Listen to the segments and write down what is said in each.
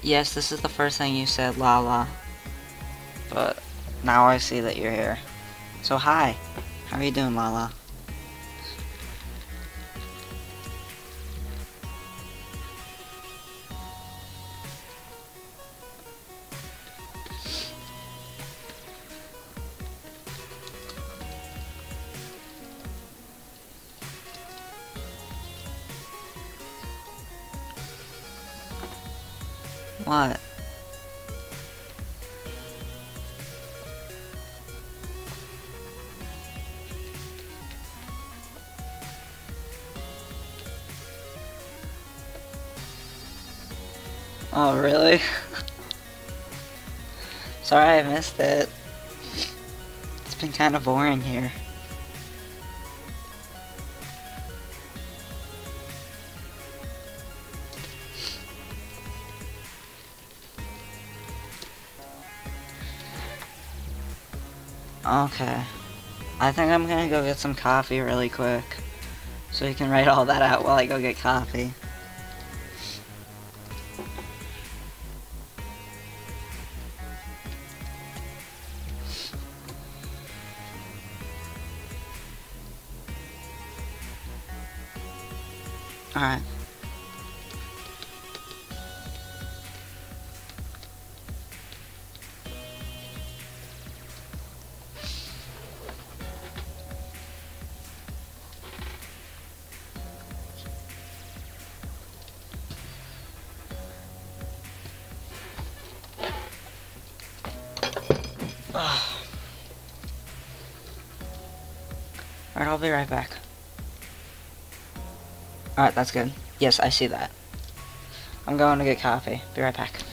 Yes, this is the first thing you said, Lala. But now I see that you're here. So hi. How are you doing, Lala? What? Oh, really? Sorry I missed it. It's been kind of boring here. Okay. I think I'm gonna go get some coffee really quick. So you can write all that out while I go get coffee. Alright. Alright, I'll be right back. Alright, that's good. Yes, I see that. I'm going to get coffee. Be right back.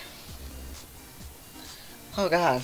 Oh god.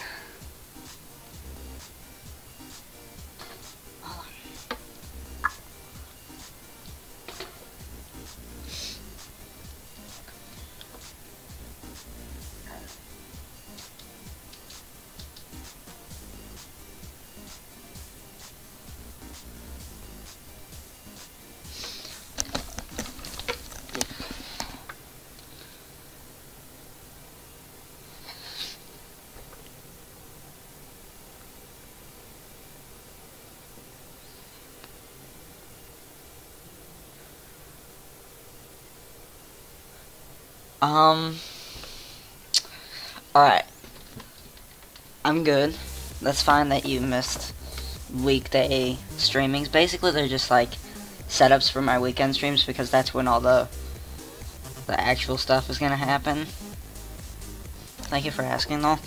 Alright. I'm good. That's fine that you missed weekday streamings. Basically, they're just like setups for my weekend streams because that's when all the actual stuff is gonna happen. Thank you for asking, though.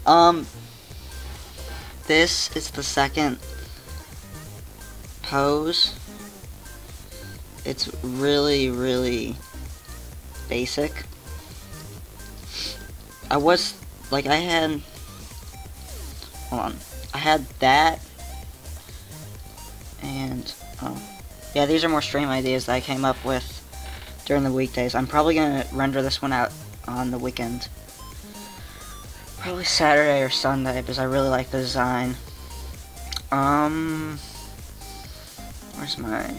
This is the second pose. It's really, really basic. I had that, and, yeah, these are more stream ideas that I came up with during the weekdays. I'm probably gonna render this one out on the weekend. Probably Saturday or Sunday, because I really like the design. Where's my...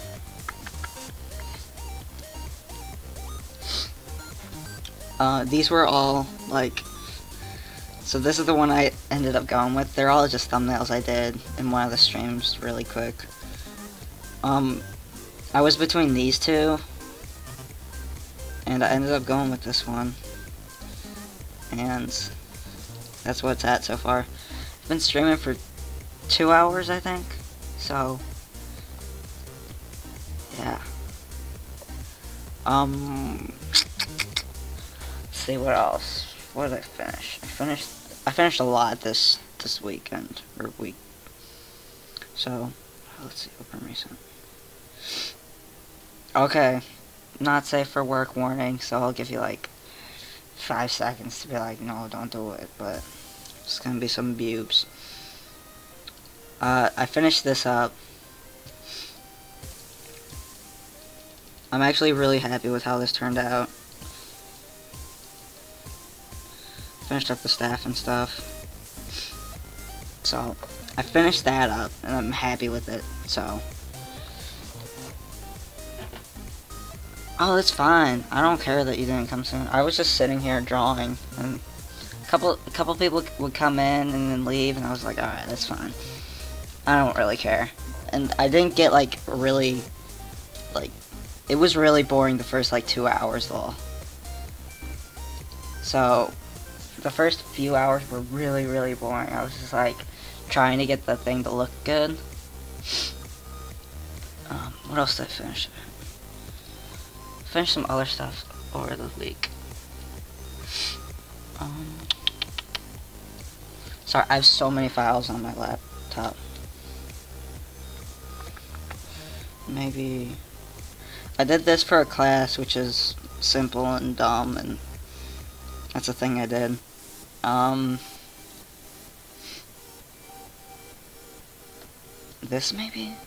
these were all, like... So this is the one I ended up going with. They're all just thumbnails I did in one of the streams really quick. I was between these two, and I ended up going with this one. And that's what it's at so far. I've been streaming for 2 hours, I think. So, yeah. Let's see what else. What did I finish? I finished a lot this weekend or week. So, let's see. Open recent. Okay, not safe for work warning. So I'll give you like 5 seconds to be like, no, don't do it. But it's gonna be some bubes. I finished this up. I'm actually really happy with how this turned out. Finished up the staff and stuff. So, I finished that up, and I'm happy with it, so. Oh, that's fine. I don't care that you didn't come soon. I was just sitting here drawing, and a couple people would come in and then leave, and I was like, alright, that's fine. I don't really care. And I didn't get, like, really, like, it was really boring the first, like, 2 hours, though. So, the first few hours were really, really boring. I was just, like, trying to get the thing to look good. What else did I finish? Finished some other stuff over the week. Sorry, I have so many files on my laptop. Maybe... I did this for a class, which is simple and dumb, and that's a thing I did. This maybe?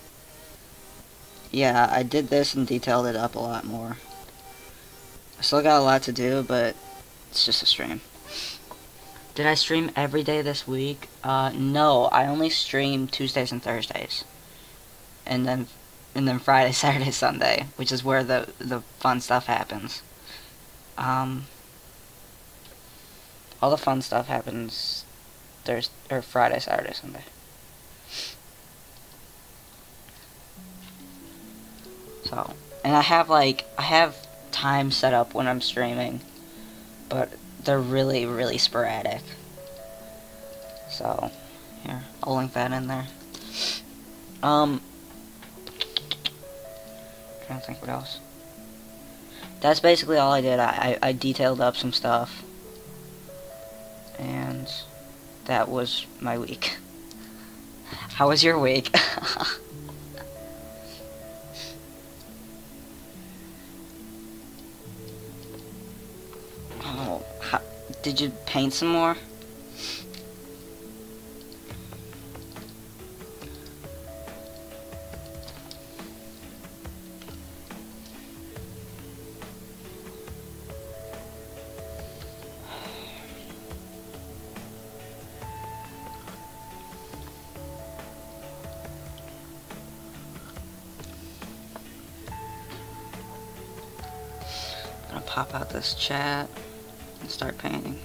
Yeah, I did this and detailed it up a lot more. I still got a lot to do, but it's just a stream. Did I stream every day this week? No, I only stream Tuesdays and Thursdays. And then Friday, Saturday, Sunday, which is where the fun stuff happens. All the fun stuff happens Friday, Saturday, Sunday. So, and I have time set up when I'm streaming, but they're really, really sporadic. So, here, I'll link that in there. Trying to think what else. That's basically all I did. I detailed up some stuff. And that was my week. How was your week? Oh, Did you paint some more? I'm gonna pop out this chat and start painting.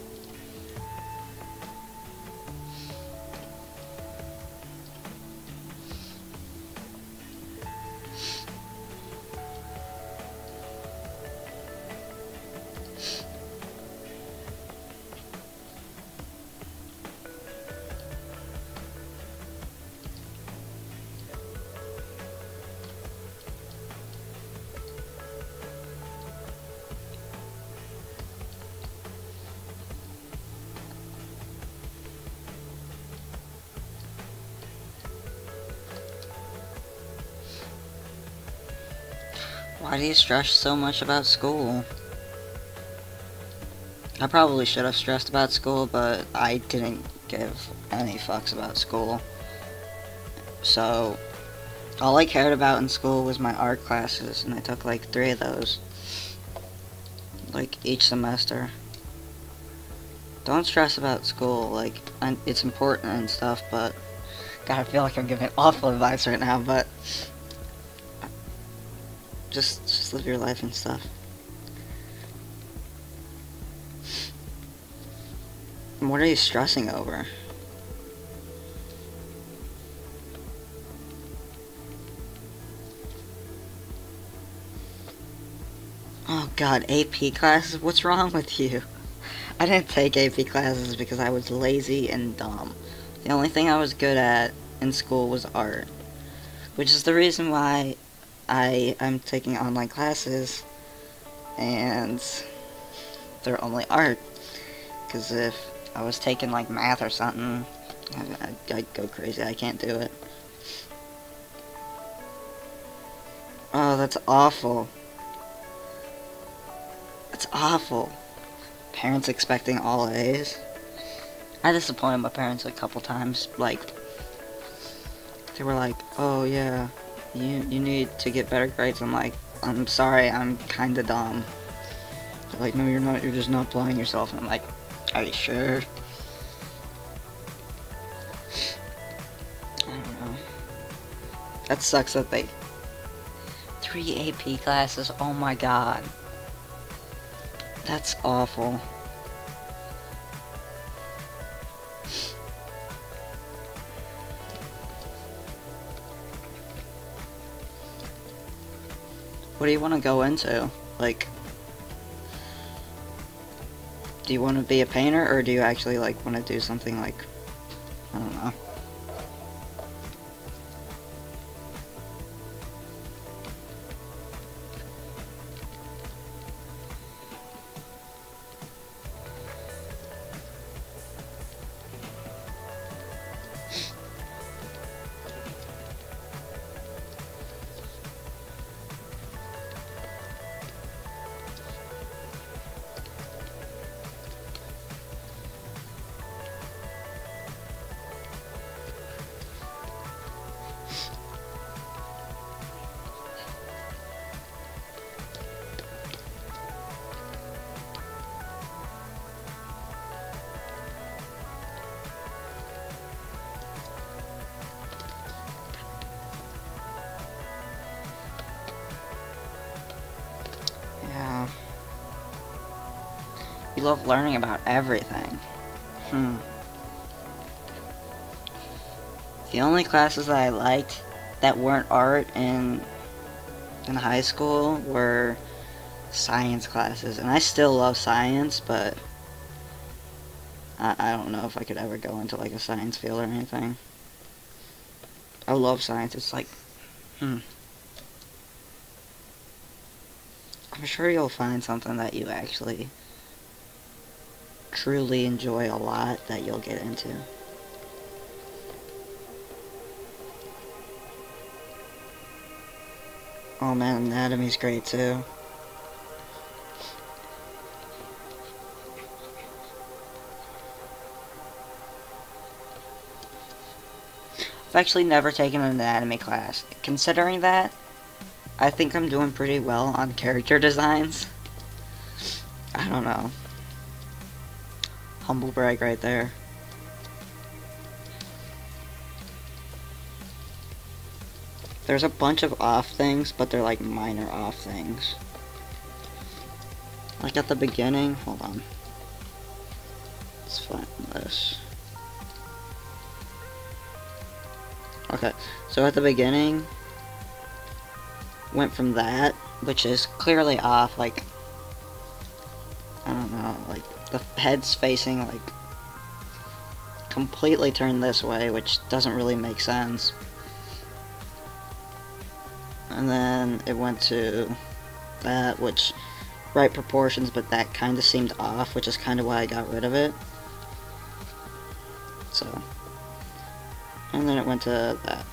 Why do you stress so much about school? I probably should have stressed about school, but I didn't give any fucks about school. So, all I cared about in school was my art classes, and I took like 3 of those. Like, each semester. Don't stress about school, like, it's important and stuff, but... God, I feel like I'm giving awful advice right now, but... Just live your life and stuff. And what are you stressing over? Oh god, AP classes? What's wrong with you? I didn't take AP classes because I was lazy and dumb. The only thing I was good at in school was art. Which is the reason why I'm taking online classes and they're only art. Because if I was taking like math or something, I'd go crazy. I can't do it. Oh, that's awful. That's awful. Parents expecting all A's. I disappointed my parents a couple times. Like, they were like, oh yeah, you need to get better grades. I'm like, I'm sorry, I'm kinda dumb. They're like, no you're not, you're just not applying yourself. And I'm like, are you sure? I don't know. That sucks that they... 3 AP classes, oh my god. That's awful. What do you want to go into? Like, do you want to be a painter, or do you actually, like, want to do something like, I don't know. Yeah. You love learning about everything. The only classes that I liked that weren't art in high school were science classes. And I still love science, but I don't know if I could ever go into like a science field or anything. I love science. It's like, I'm sure you'll find something that you actually truly enjoy a lot that you'll get into. Oh man, anatomy's great too. I've actually never taken an anatomy class. Considering that, I think I'm doing pretty well on character designs. I don't know. Humble brag right there. There's a bunch of off things, but they're like minor off things. Like at the beginning, hold on. Let's find this. Okay, so at the beginning, went from that, which is clearly off, like, I don't know, like, the head's facing, like, completely turned this way, which doesn't really make sense. And then it went to that, which, right proportions, but that kind of seemed off, which is kind of why I got rid of it. So, and then it went to that.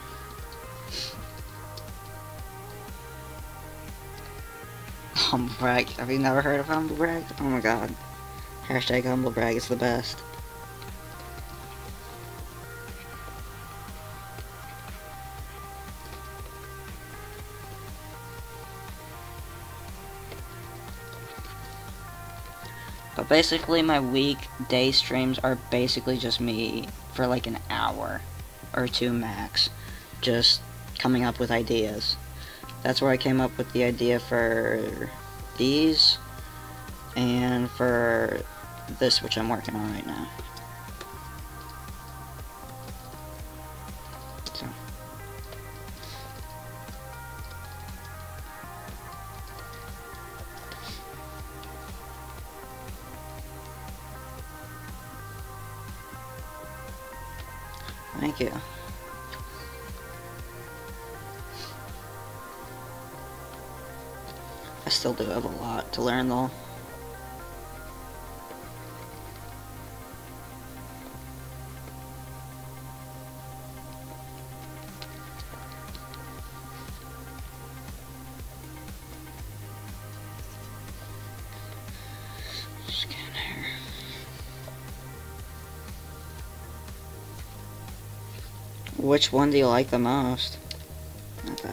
Humble brag. Have you never heard of humble brag? Oh my god. Hashtag humble brag is the best. But basically my weekday streams are basically just me for like an hour or two max, just coming up with ideas. That's where I came up with the idea for these and for this, which I'm working on right now. So. Thank you. I still do have a lot to learn though. Scan here. Which one do you like the most? Okay.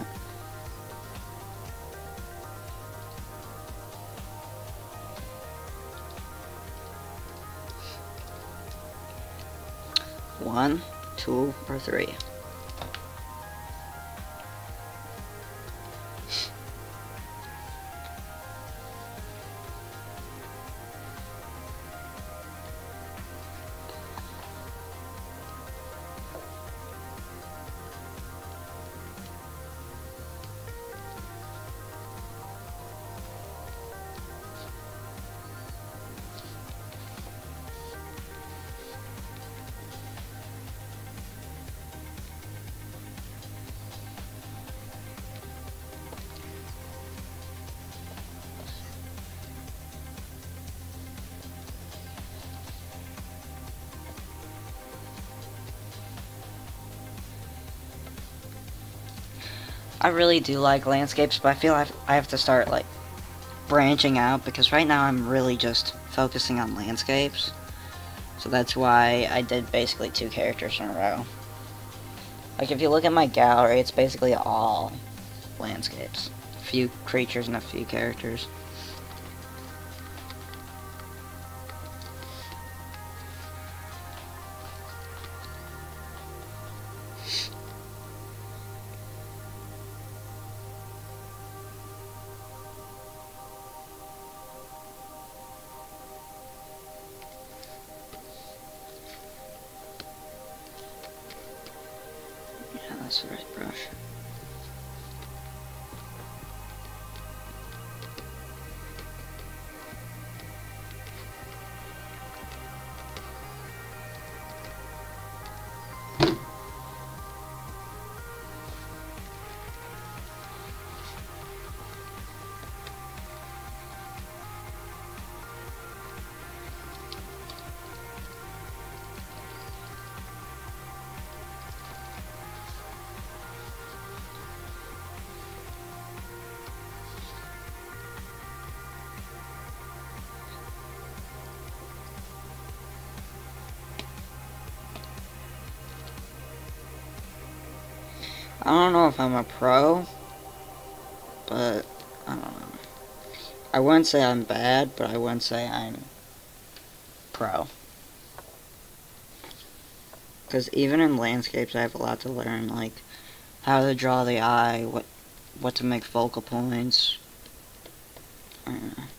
One, two, or three? I really do like landscapes, but I feel I have to start like branching out, because right now I'm really just focusing on landscapes. So that's why I did basically 2 characters in a row. Like if you look at my gallery, it's basically all landscapes. A few creatures and a few characters. That's the right brush. I don't know if I'm a pro, but I don't know. I wouldn't say I'm bad, but I wouldn't say I'm pro. Because even in landscapes, I have a lot to learn, like how to draw the eye, what to make focal points. I don't know.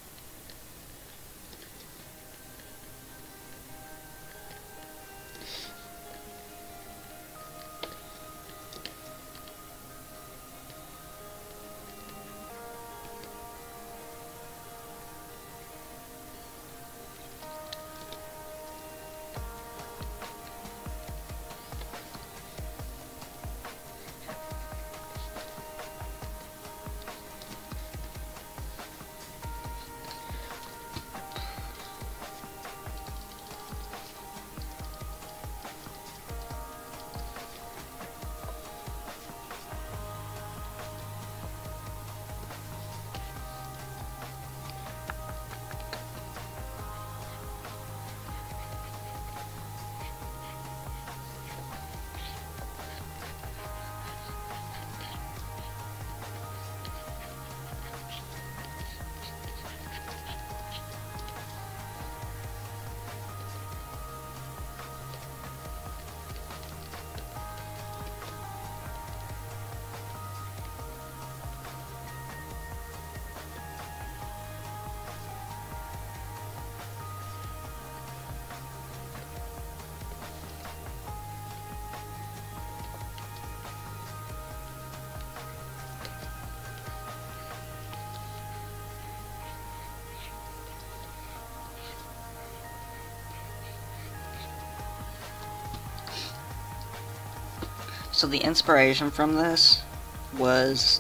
So the inspiration from this was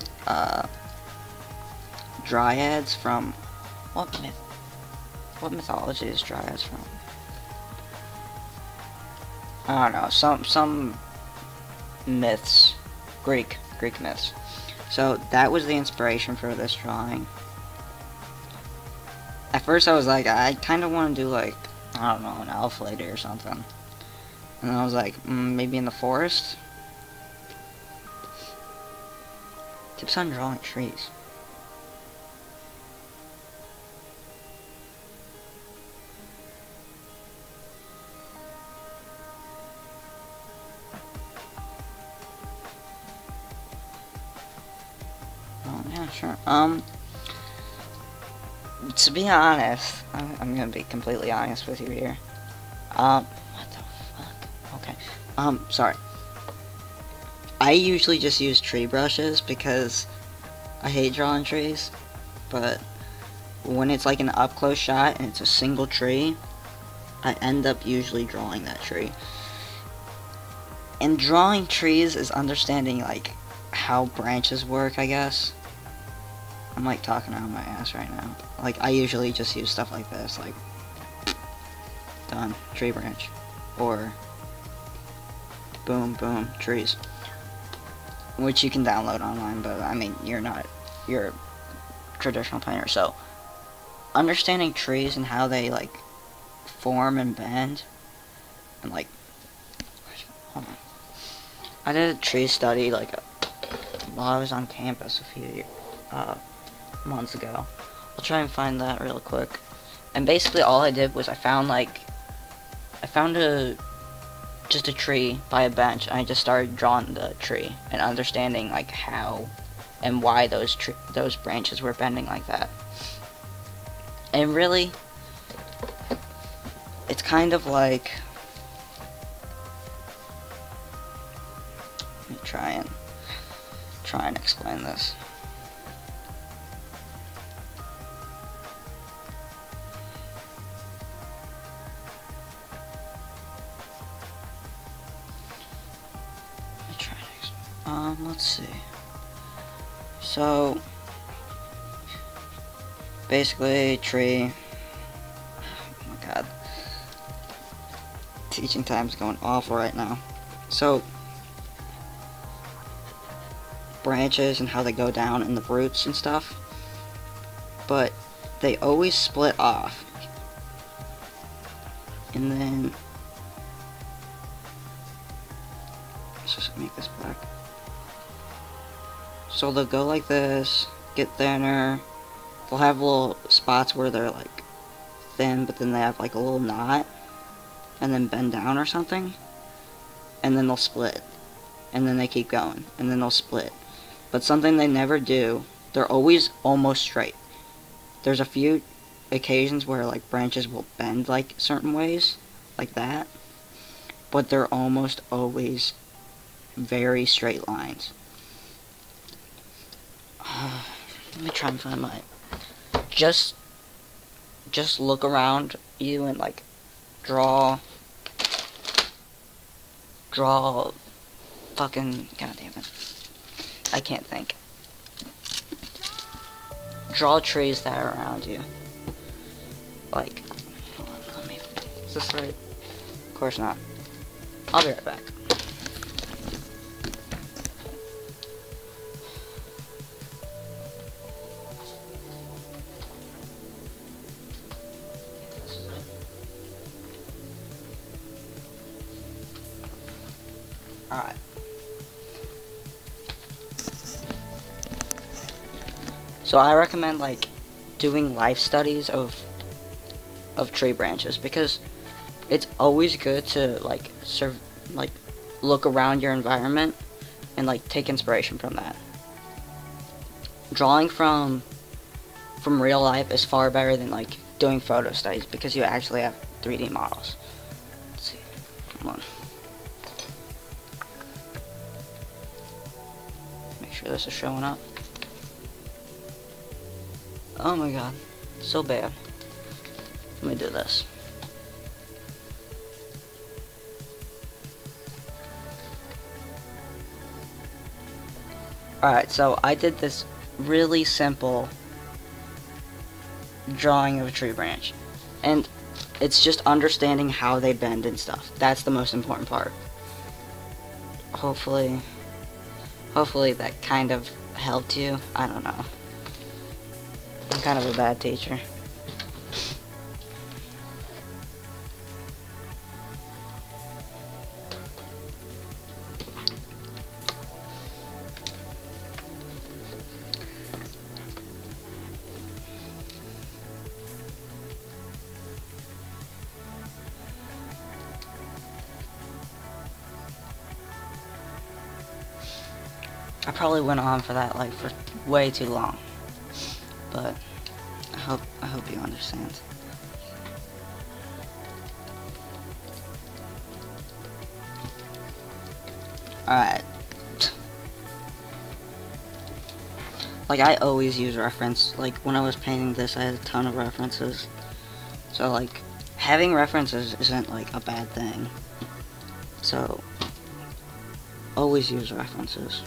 dryads from what mythology is dryads from? I don't know, some myths, Greek myths. So that was the inspiration for this drawing. At first I was like, I kind of want to do like, I don't know, an elf lady or something. And then I was like, maybe in the forest? Tips on drawing trees. Oh, yeah, sure. To be honest, I'm gonna be completely honest with you here. What the fuck? Okay. Sorry. I usually just use tree brushes because I hate drawing trees, but when it's like an up-close shot and it's a single tree, I end up usually drawing that tree. And drawing trees is understanding like how branches work, I guess. I'm like talking out of my ass right now. Like I usually just use stuff like this, like done, tree branch, or boom, boom, trees. Which you can download online, but I mean, you're a traditional painter, so understanding trees and how they like form and bend, and like, hold on. I did a tree study like while I was on campus a few months ago. I'll try and find that real quick. And basically all I did was I found just a tree by a bench, and I just started drawing the tree and understanding like how and why those branches were bending like that. And really, it's kind of like, let me try and explain this. Let's see. So basically, tree. Oh my god, teaching time's going awful right now. So branches and how they go down and the roots and stuff, but they always split off, and then let's just make this black. So they'll go like this, get thinner. They'll have little spots where they're like thin, but then they have like a little knot, and then bend down or something, and then they'll split, and then they keep going, and then they'll split. But something they never do, they're always almost straight. There's a few occasions where like branches will bend like certain ways, like that, but they're almost always very straight lines. Let me try and find my... Just look around you and like draw fucking... God damn it. I can't think. Draw trees that are around you. Like, hold on, let me... Is this right? Of course not. I'll be right back. Alright. So I recommend like doing life studies of tree branches, because it's always good to like look around your environment and like take inspiration from that. Drawing from real life is far better than like doing photo studies, because you actually have 3D models. Let's see. Come on. Make sure this is showing up. Oh my god, so bad. Let me do this. Alright, so I did this really simple drawing of a tree branch, and it's just understanding how they bend and stuff. That's the most important part. Hopefully that kind of helped you. I don't know. I'm kind of a bad teacher. I probably went on for that like for way too long, but I hope you understand. Alright. Like, I always use reference. Like, when I was painting this, I had a ton of references. So, like, having references isn't, like, a bad thing. So, always use references.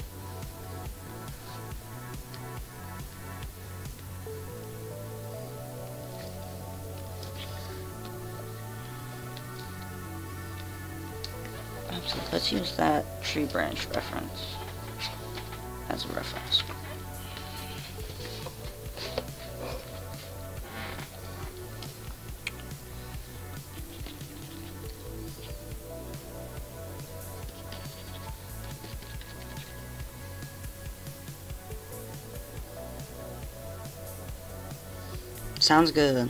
So let's use that tree branch reference as a reference. Sounds good.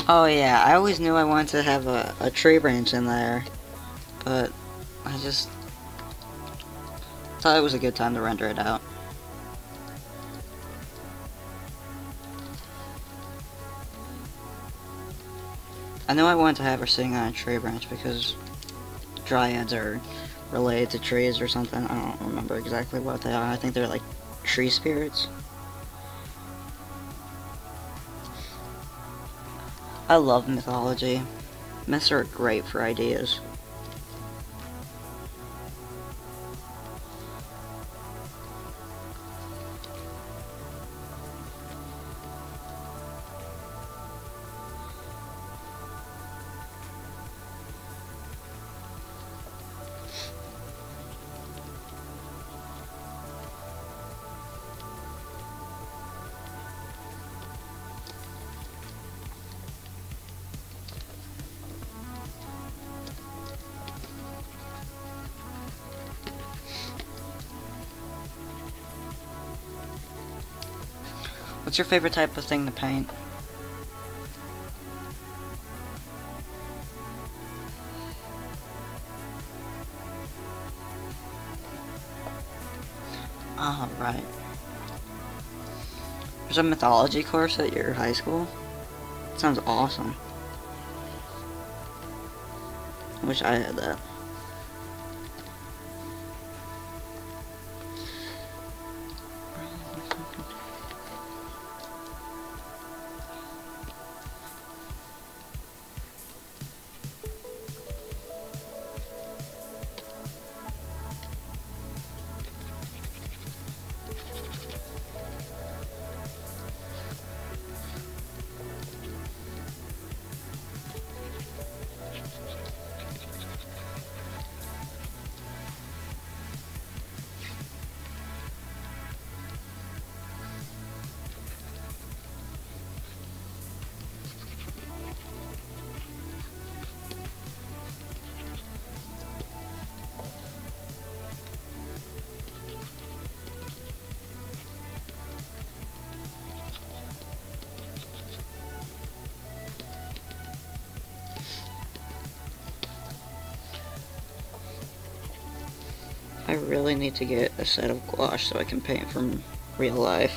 Oh yeah, I always knew I wanted to have a tree branch in there, but I just thought it was a good time to render it out. I knew I wanted to have her sitting on a tree branch because dryads are related to trees or something. I don't remember exactly what they are. I think they're like tree spirits. I love mythology. Myths are great for ideas. What's your favorite type of thing to paint? Oh, right. There's a mythology course at your high school? Sounds awesome. I wish I had that. I really need to get a set of gouache so I can paint from real life.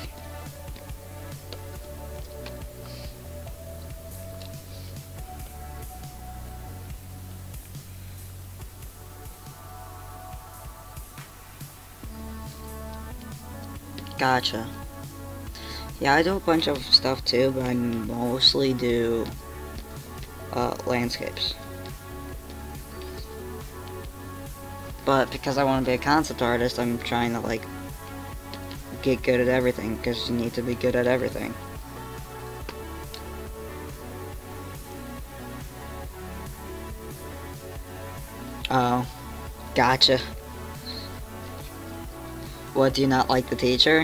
Gotcha. Yeah, I do a bunch of stuff too, but I mostly do landscapes. But because I want to be a concept artist, I'm trying to like get good at everything, because you need to be good at everything. Oh, gotcha. What, do you not like the teacher?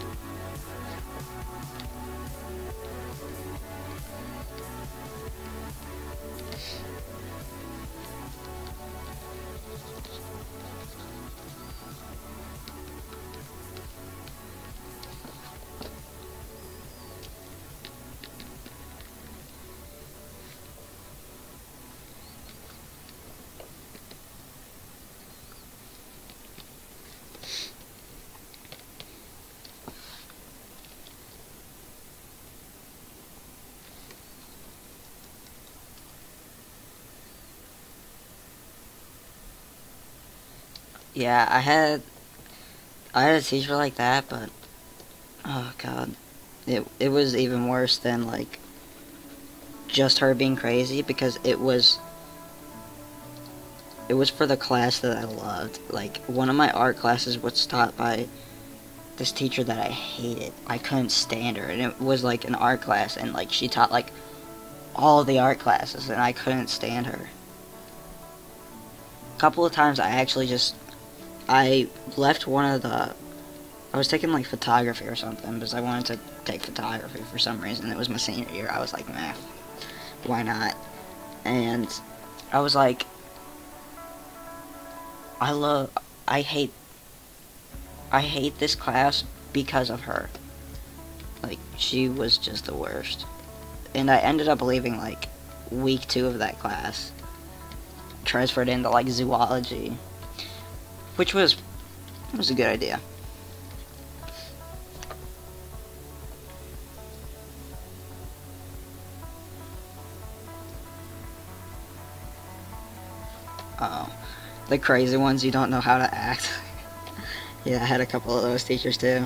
Yeah, I had a teacher like that, but oh god, it was even worse than like just her being crazy, because it was for the class that I loved. Like, one of my art classes was taught by this teacher that I hated. I couldn't stand her, and it was like an art class, and like she taught like all the art classes, and I couldn't stand her. A couple of times I left one of the, I was taking like photography or something, because I wanted to take photography for some reason. It was my senior year. I was like, meh, why not? And I was like, I hate this class because of her. Like, she was just the worst. and I ended up leaving like week 2 of that class. Transferred into like zoology, which was a good idea. Oh, the crazy ones you don't know how to act. Yeah, I had a couple of those teachers too.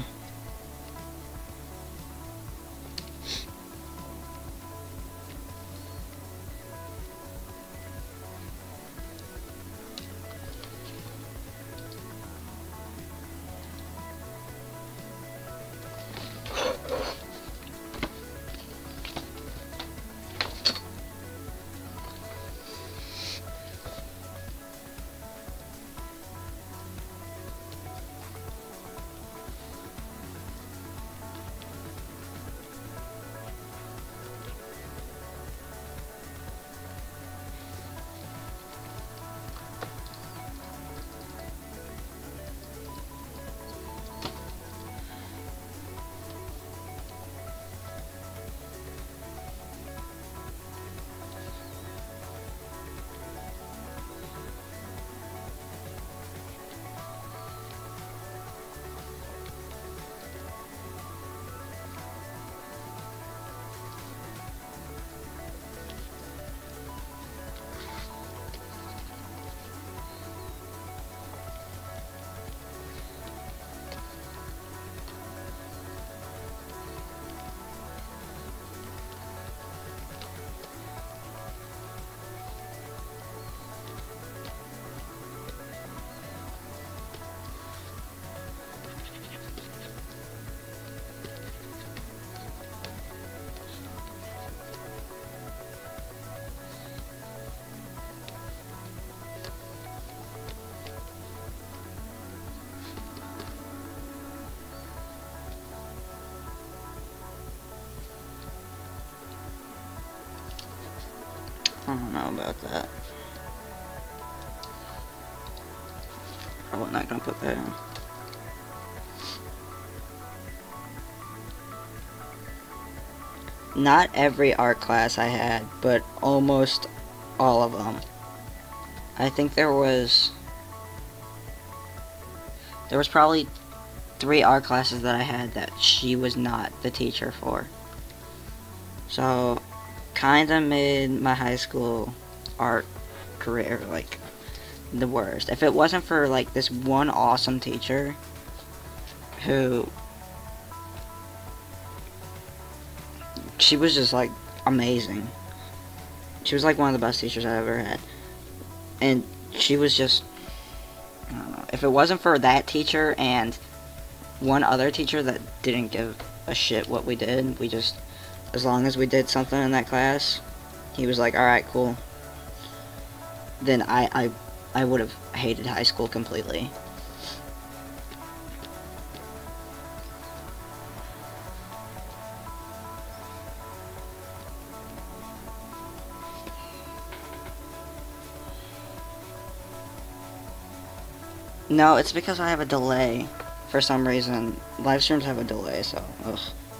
I don't know about that. I'm not gonna put that in. Not every art class I had, but almost all of them. I think there was probably 3 art classes that I had that she was not the teacher for. So, kinda made my high school art career like the worst. If it wasn't for like this one awesome teacher who, she was just like amazing. She was like one of the best teachers I ever had. And she was just, I don't know, if it wasn't for that teacher and one other teacher that didn't give a shit what we did, we just, as long as we did something in that class, he was like, alright, cool. Then I would have hated high school completely. No, it's because I have a delay. For some reason, live streams have a delay, so, ugh.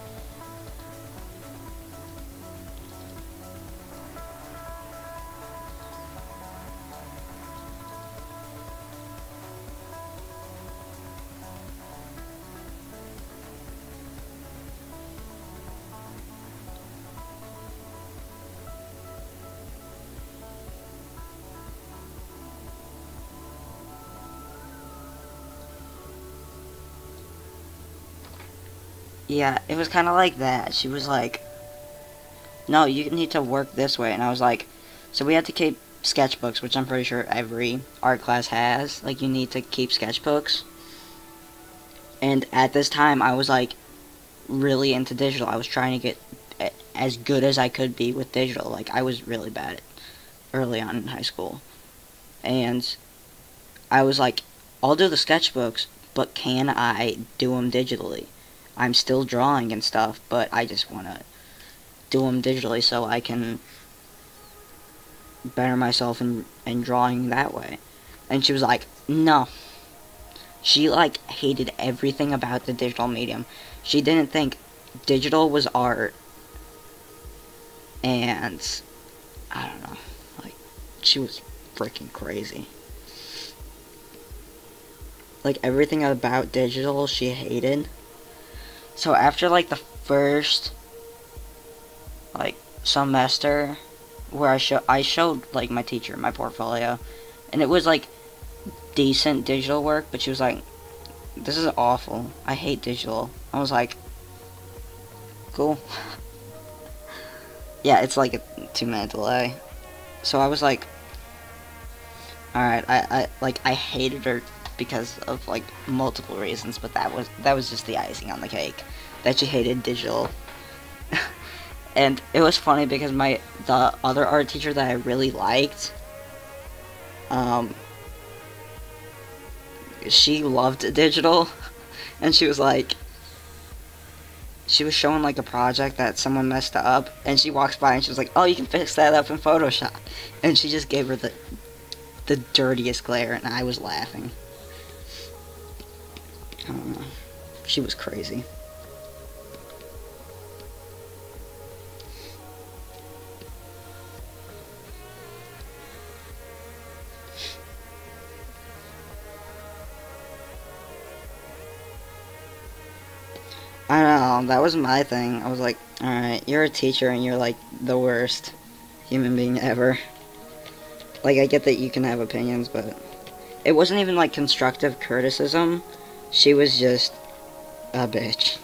Yeah, it was kind of like that. She was like, no, you need to work this way. And I was like, so we had to keep sketchbooks, which I'm pretty sure every art class has. Like, you need to keep sketchbooks. And at this time, I was like, really into digital. I was trying to get as good as I could be with digital. Like, I was really bad early on in high school. And I was like, I'll do the sketchbooks, but can I do them digitally? I'm still drawing and stuff, but I just want to do them digitally so I can better myself in drawing that way. And she was like, no. She, like, hated everything about the digital medium. She didn't think digital was art. and I don't know, like, she was freaking crazy. Like, everything about digital she hated. So after, like, the first, like, semester where I showed, like, my teacher my portfolio, and it was, like, decent digital work, but she was like, this is awful, I hate digital. I was like, cool. Yeah, it's like a 2-minute delay. So I was like, alright, I hated her because of, like, multiple reasons, but that was just the icing on the cake, that she hated digital. And it was funny because the other art teacher that I really liked, she loved digital, and she was like, she was showing, like, a project that someone messed up, and she walks by and she was like, oh, you can fix that up in Photoshop, and she just gave her the dirtiest glare, and I was laughing. I don't know, she was crazy. I don't know, that was my thing. I was like, alright, you're a teacher and you're, like, the worst human being ever. Like, I get that you can have opinions, but it wasn't even, like, constructive criticism. She was just a bitch.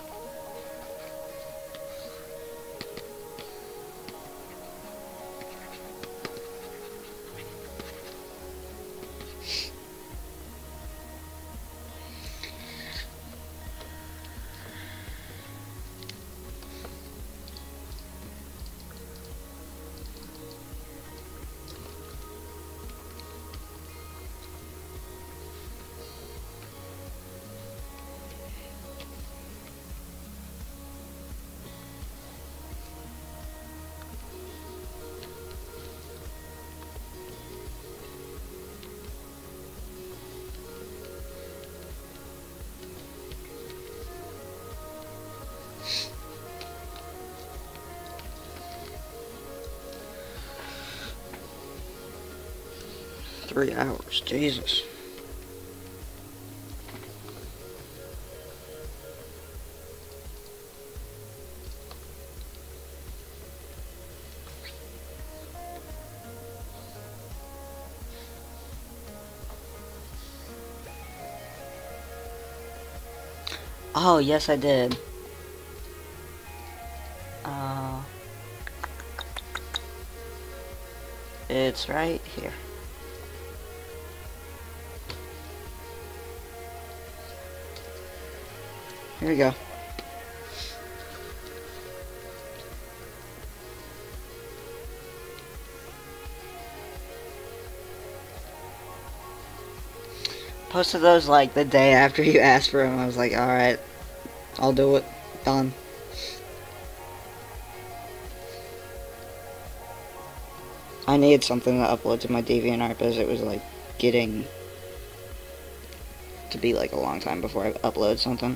Three hours, Jesus. Oh, yes, I did. It's right here. Here we go. Posted those, like, the day after you asked for them. I was like, alright, I'll do it. Done. I needed something to upload to my DeviantArt because it was, like, getting to be, like, a long time before I upload something.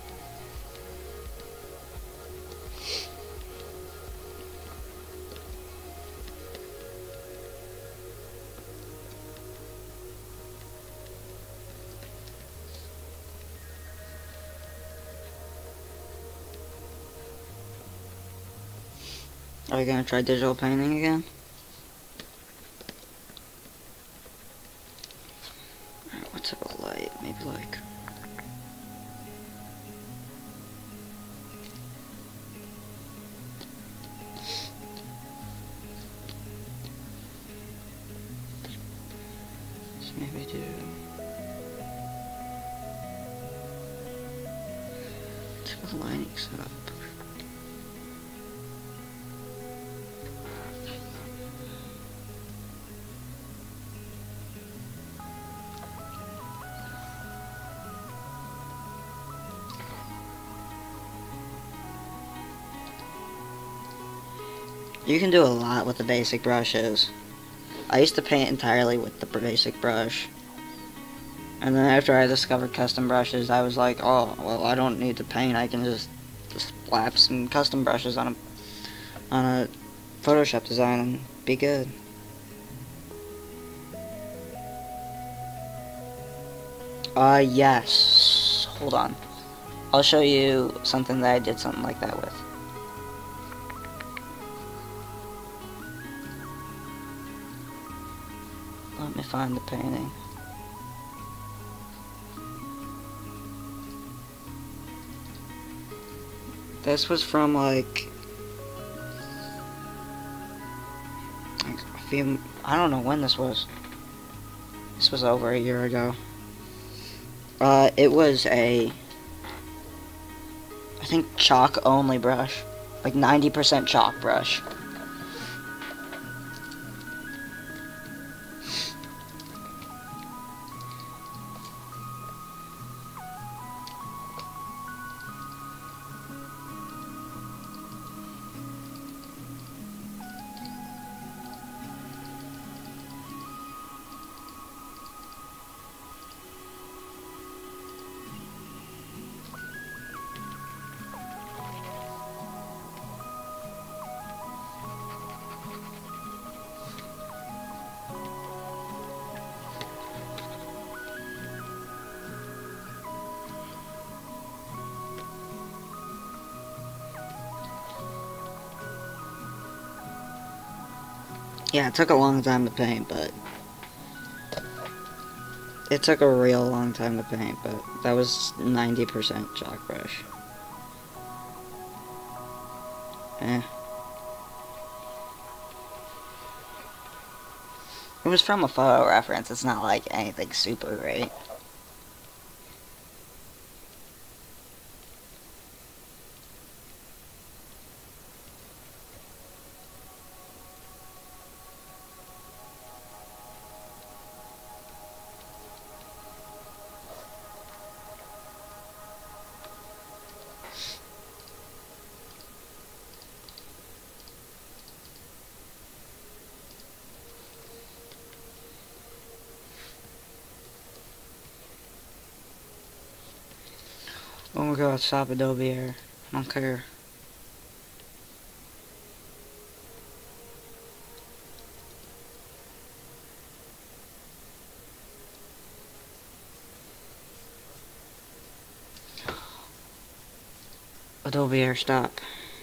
Are you gonna try digital painting again? Alright, what type of light? Maybe like... let's maybe do... what type of lighting setup? You can do a lot with the basic brushes. I used to paint entirely with the basic brush. And then after I discovered custom brushes, I was like, oh, well, I don't need to paint. I can just slap some custom brushes on a Photoshop design and be good. Yes. Hold on. I'll show you something that I did something like that with. Let me find the painting. This was from like a few, I don't know when this was. This was over a year ago. It was a, I think, chalk only brush. Like 90% chalk brush. Yeah, it took a long time to paint, but it took a real long time to paint, but that was 90% chalk brush. It was from a photo reference, it's not like anything super great. Oh my god, stop Adobe Air. I don't care. Adobe Air, stop.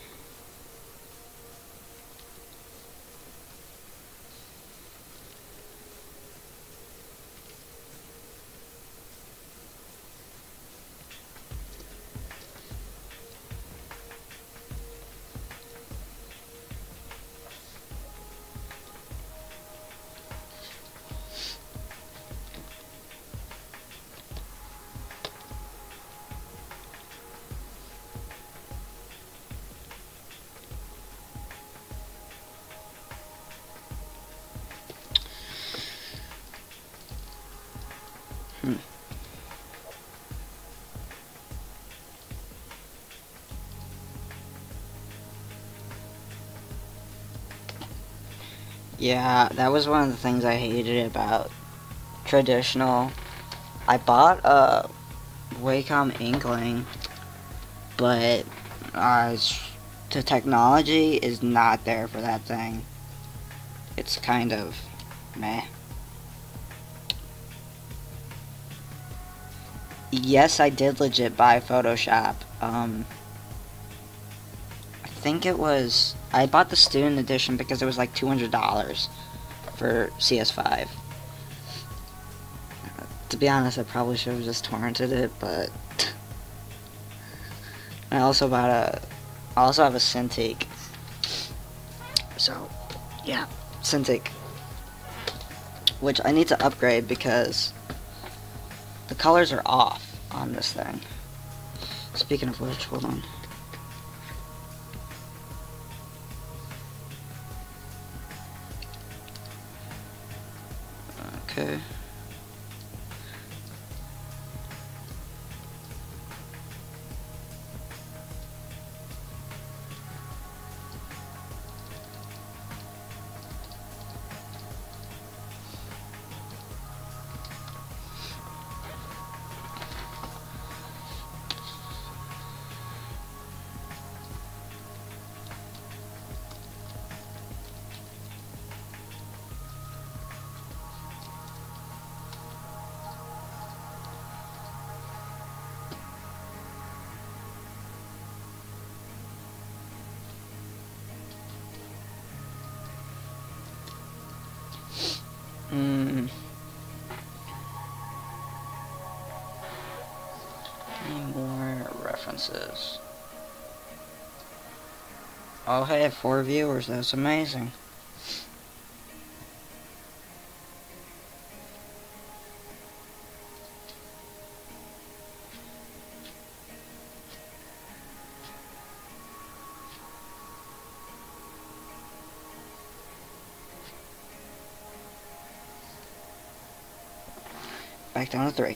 Yeah, that was one of the things I hated about traditional. I bought a Wacom Inkling, but the technology is not there for that thing. It's kind of meh. Yes, I did legit buy Photoshop. I think it was, I bought the student edition because it was like $200 for CS5. To be honest, I probably should have just torrented it, but I also I also have a Cintiq. So, yeah, Cintiq. Which I need to upgrade because the colors are off on this thing. Speaking of which, hold on. Okay. Any more references? Oh, hey, 4 viewers. That's amazing. Back down to 3.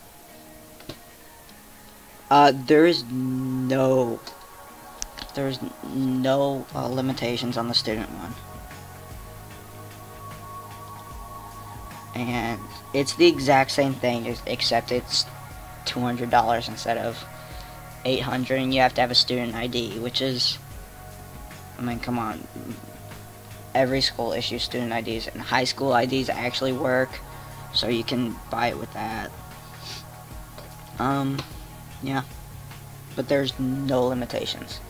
There's no limitations on the student one. And it's the exact same thing, except it's $200 instead of $800, and you have to have a student ID, which is, I mean, come on. Every school issues student IDs, and high school IDs actually work, so you can buy it with that. Yeah. But there's no limitations.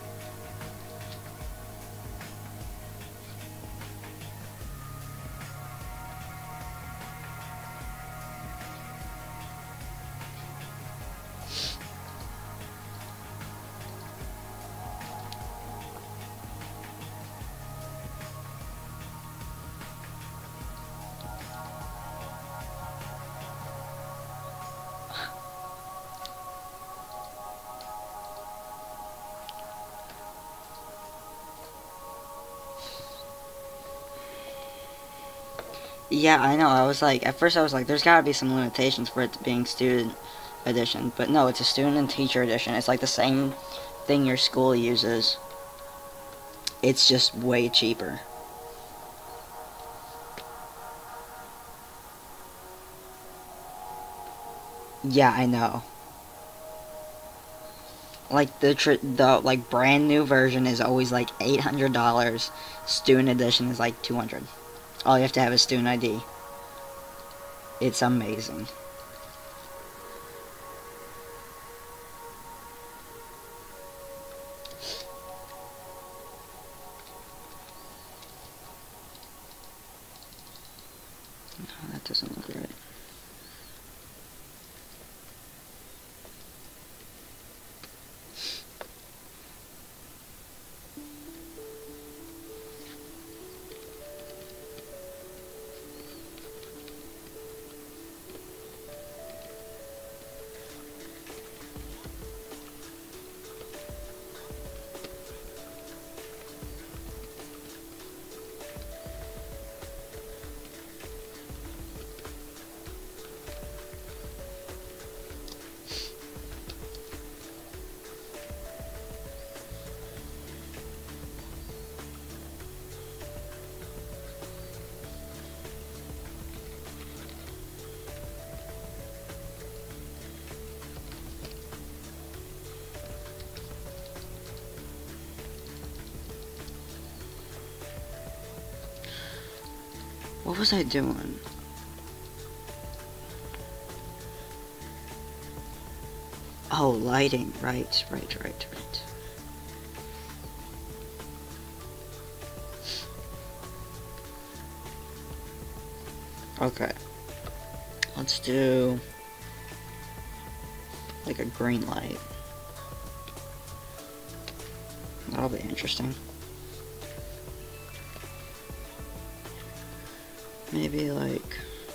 Yeah, I know. At first I was like, there's gotta be some limitations for it being student edition. But no, it's a student and teacher edition. It's like the same thing your school uses. It's just way cheaper. Yeah, I know. Like the like brand new version is always like $800. Student edition is like $200. All you have to have is student ID. It's amazing. Oh, that doesn't look right. What was I doing? Oh, lighting. Right. Okay. Let's do like a green light. That'll be interesting. Maybe like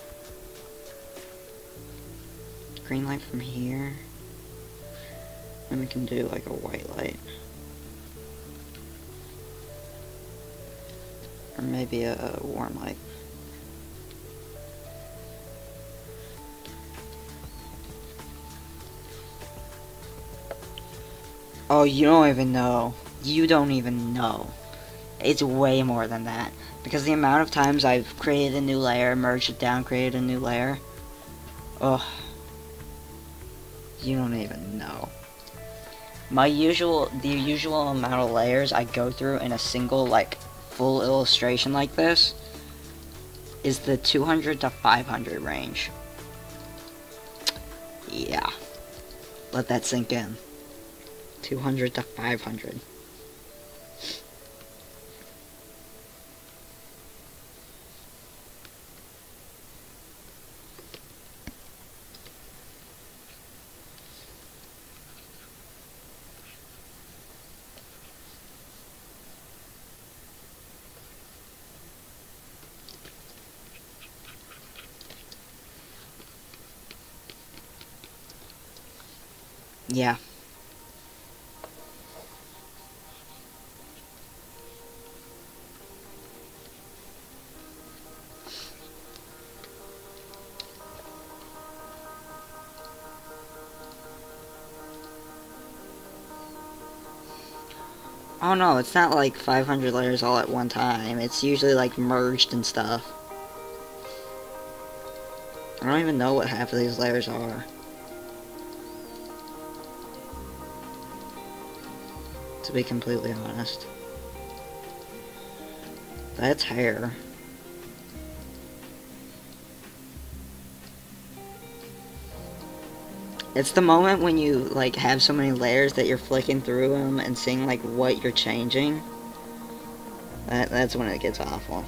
green light from here. Then we can do like a white light. Or maybe a warm light. Oh, you don't even know. You don't even know. It's way more than that. Because the amount of times I've created a new layer, merged it down, created a new layer. Oh. You don't even know. The usual amount of layers I go through in a single, like, full illustration like this is the 200 to 500 range. Yeah. Let that sink in. 200 to 500. Yeah. Oh no, it's not like 500 layers all at one time. It's usually like merged and stuff. I don't even know what half of these layers are, to be completely honest. That's hair. It's the moment when you like have so many layers that you're flicking through them and seeing like what you're changing. That's when it gets awful.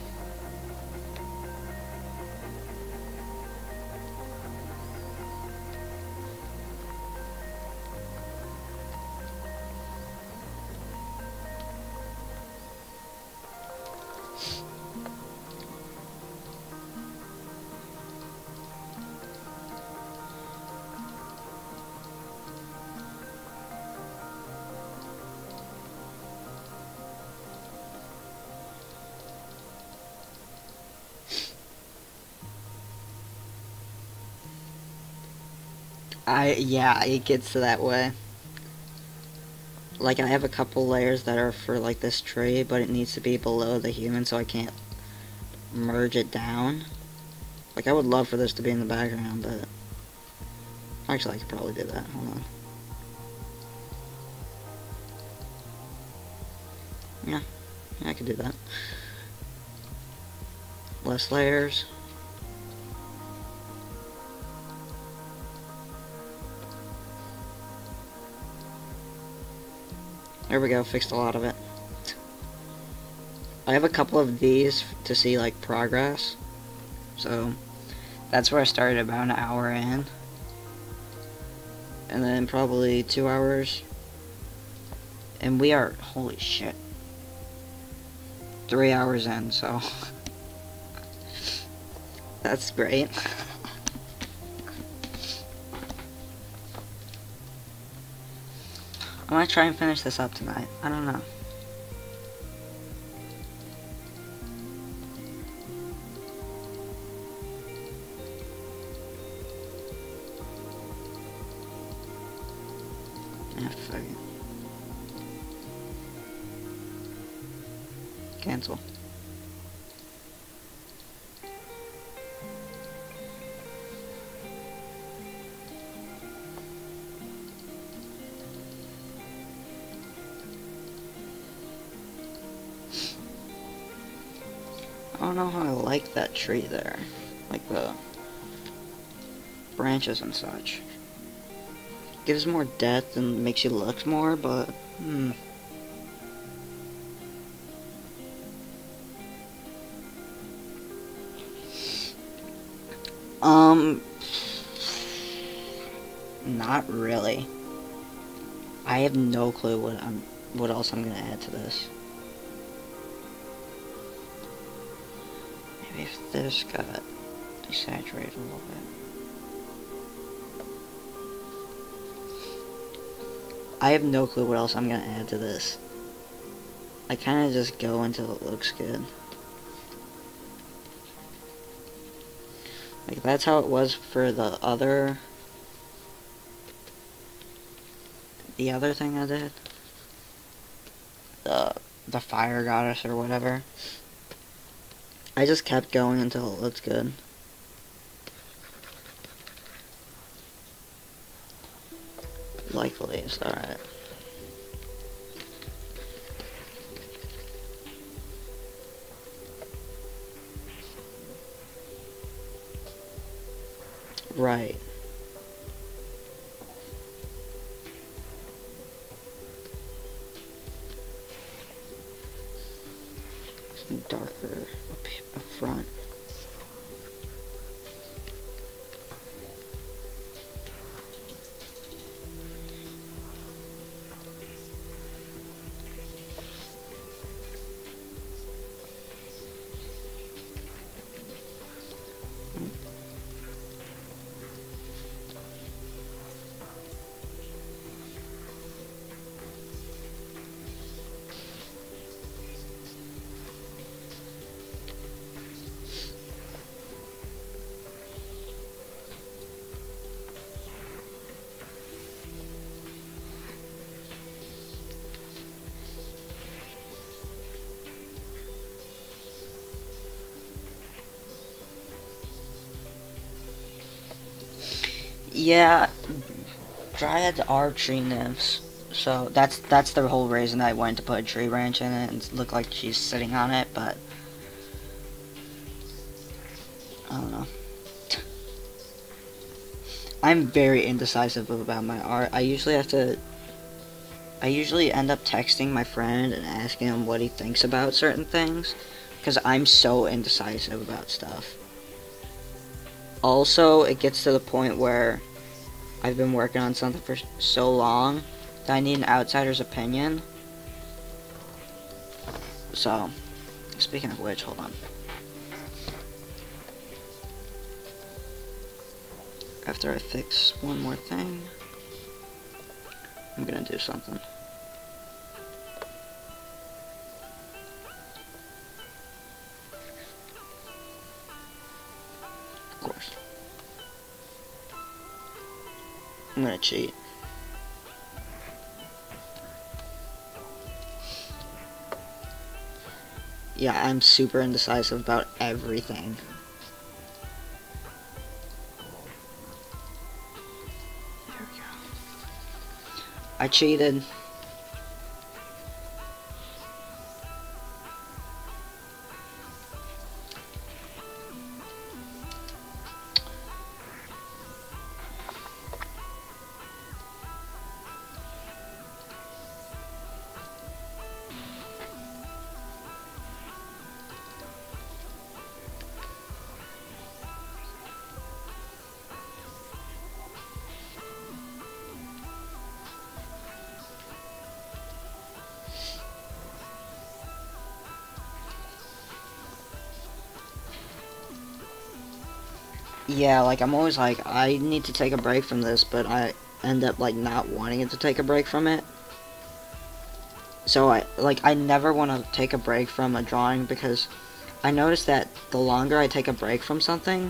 Yeah, it gets to that way. Like, I have a couple layers that are for, like, this tree, but it needs to be below the human, so I can't merge it down. Like, I would love for this to be in the background, but... Actually, I could probably do that. Hold on. Yeah, I could do that. Less layers. There we go, fixed a lot of it. I have a couple of these to see, like, progress. So, that's where I started about an hour in. And then probably 2 hours. And we are, holy shit, 3 hours in, so... That's great. I might try and finish this up tonight. I don't know. Yeah, fuck it. Cancel. I don't know how I like that tree there. Like the branches and such. Gives more depth and makes you look more, but not really. I have no clue what else I'm gonna add to this. Maybe if this got desaturated a little bit. I have no clue what else I'm gonna add to this. I kinda just go until it looks good. Like, that's how it was for the other thing I did. The fire goddess or whatever. I just kept going until it looked good. Likely, it's alright. Right. Darker up front. Yeah, dryads are tree nymphs. So that's the whole reason I wanted to put a tree branch in it and look like she's sitting on it, but I don't know. I'm very indecisive about my art. I usually end up texting my friend and asking him what he thinks about certain things, because I'm so indecisive about stuff. Also, it gets to the point where I've been working on something for so long that I need an outsider's opinion. So, speaking of which, hold on. After I fix one more thing, I'm gonna do something. Of course. I'm gonna cheat. Yeah, I'm super indecisive about everything. There we go. I cheated. Yeah, like, I'm always like, I need to take a break from this, but I end up, like, not wanting it to take a break from it. So, I never want to take a break from a drawing, because I notice that the longer I take a break from something,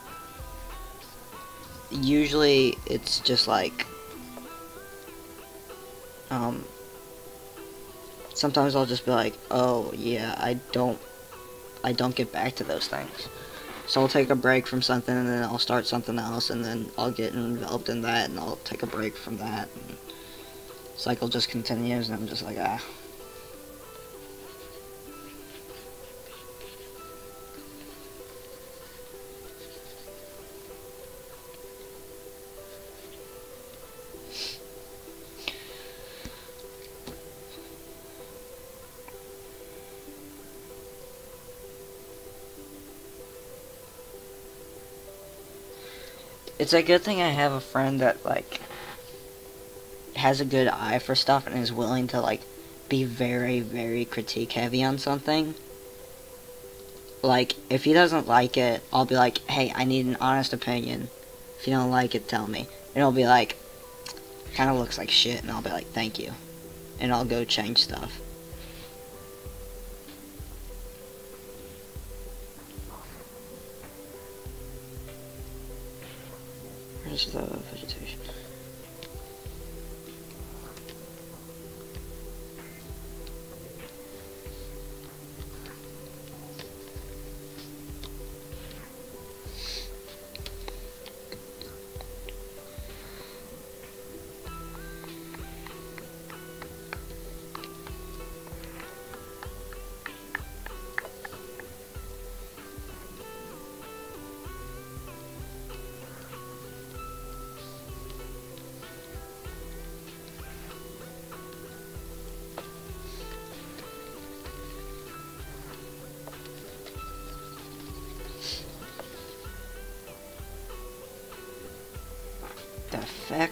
usually it's just, like, sometimes I'll just be like, oh, yeah, I don't get back to those things. So I'll take a break from something, and then I'll start something else, and then I'll get enveloped in that, and I'll take a break from that, and the cycle just continues, and I'm just like, ah. It's a good thing I have a friend that, like, has a good eye for stuff and is willing to, like, be very, very critique heavy on something. Like, if he doesn't like it, I'll be like, hey, I need an honest opinion. If you don't like it, tell me. And he'll be like, kind of looks like shit, and I'll be like, thank you. And I'll go change stuff. Where's the vegetation? The feck?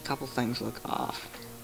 couple things look off.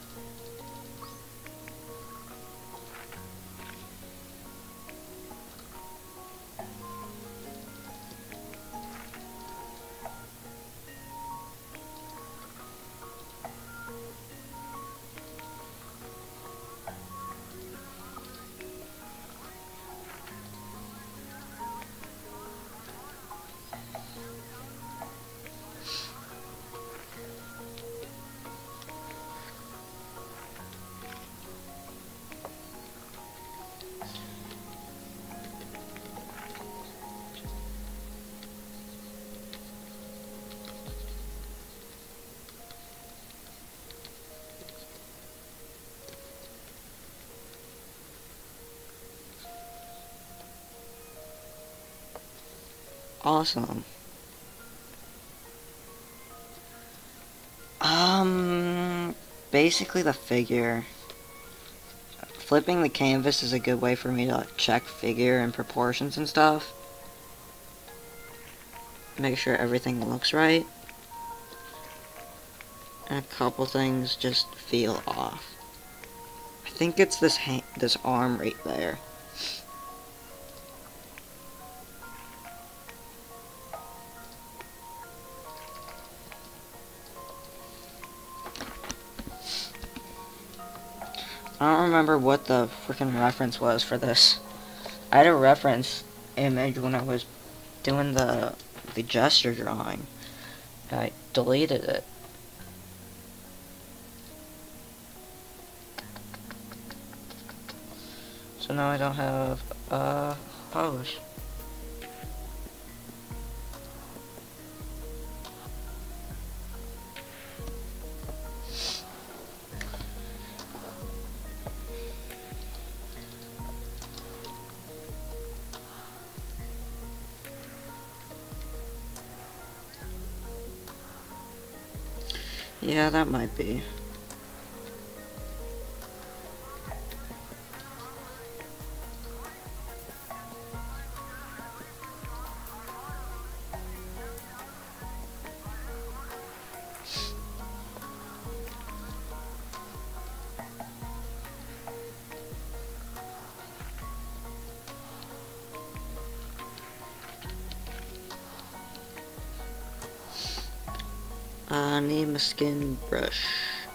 Awesome. Basically the figure. Flipping the canvas is a good way for me to like, check figure and proportions and stuff. Make sure everything looks right. And a couple things just feel off. I think it's this arm right there. I don't remember what the freaking reference was for this. I had a reference image when I was doing the gesture drawing. I deleted it. So now I don't have a pose. Yeah, that might be. I need my skin brush.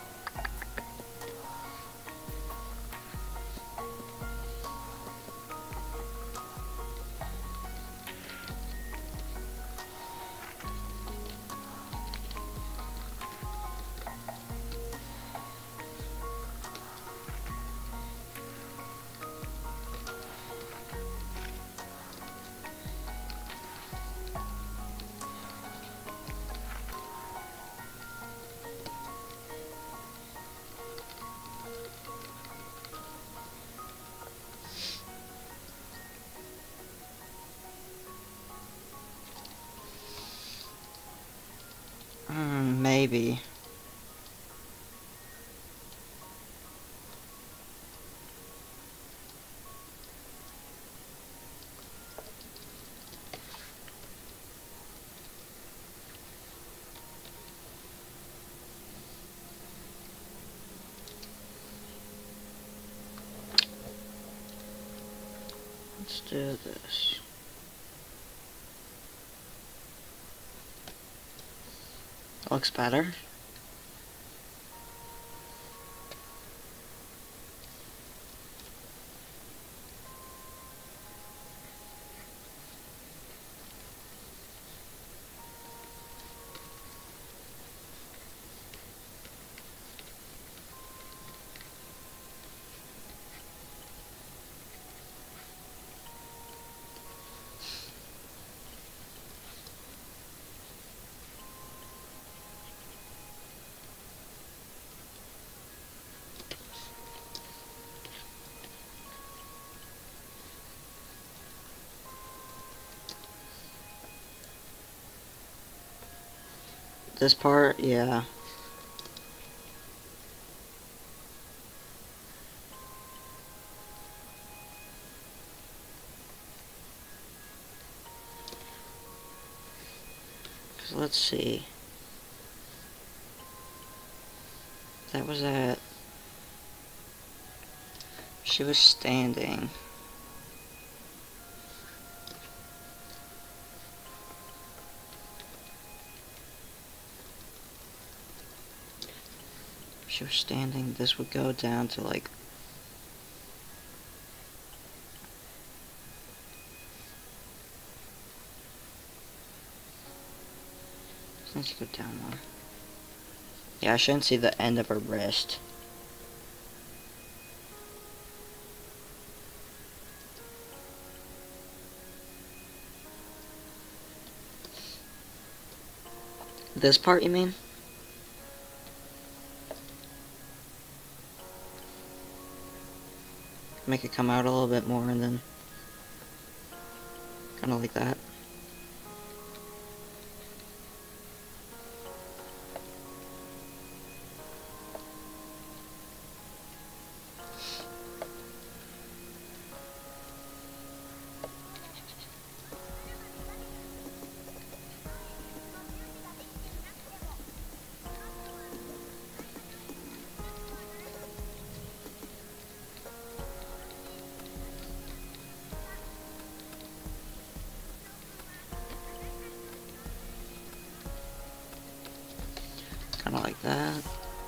Maybe. Let's do this. Looks better. This part, yeah. So let's see. That was at... She was standing. She was standing. This would go down to like... Let's go down more. Yeah, I shouldn't see the end of her wrist. This part, you mean? Make it come out a little bit more and then... Kinda like that. Kinda like that.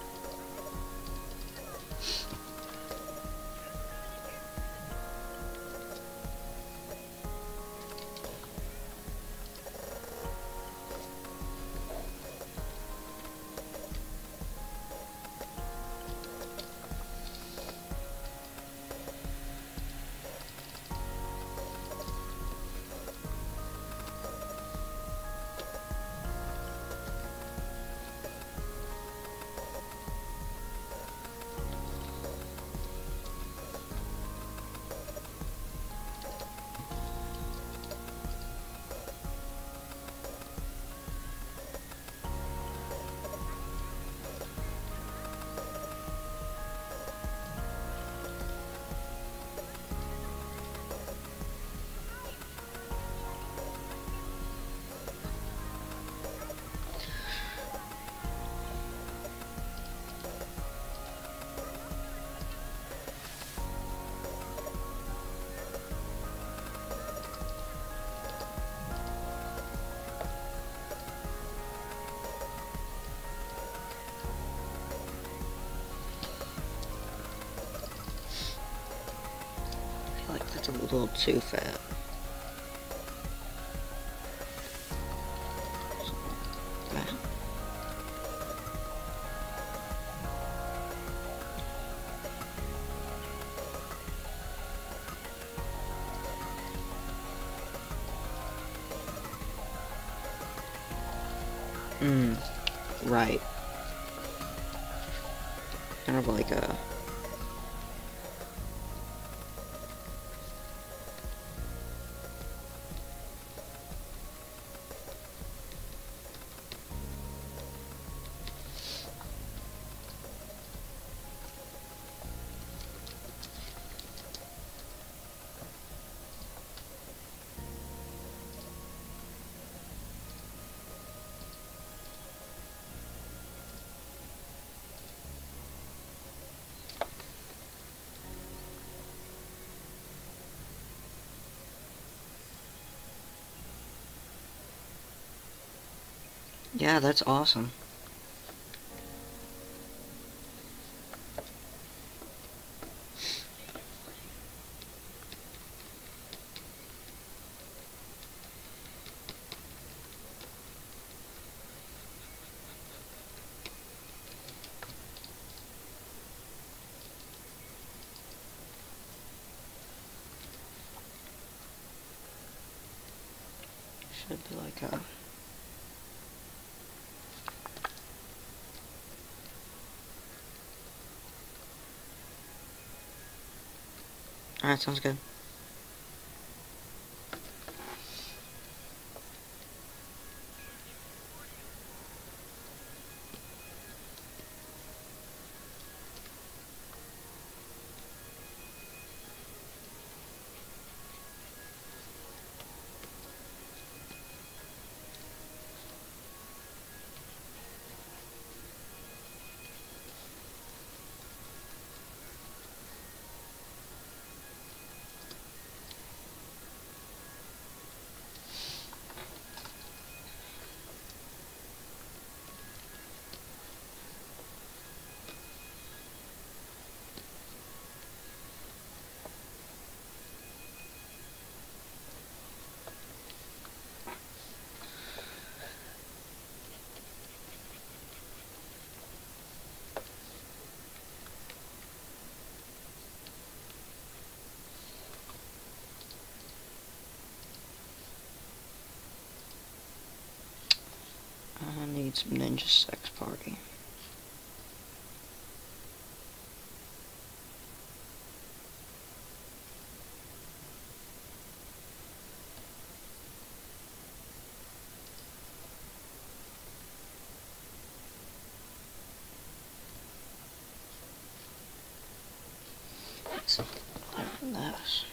I feel like that's a little too fat. Right. Kind of like a... Yeah, that's awesome. Should be like a... Alright, sounds good. Some ninja sex party. Open this.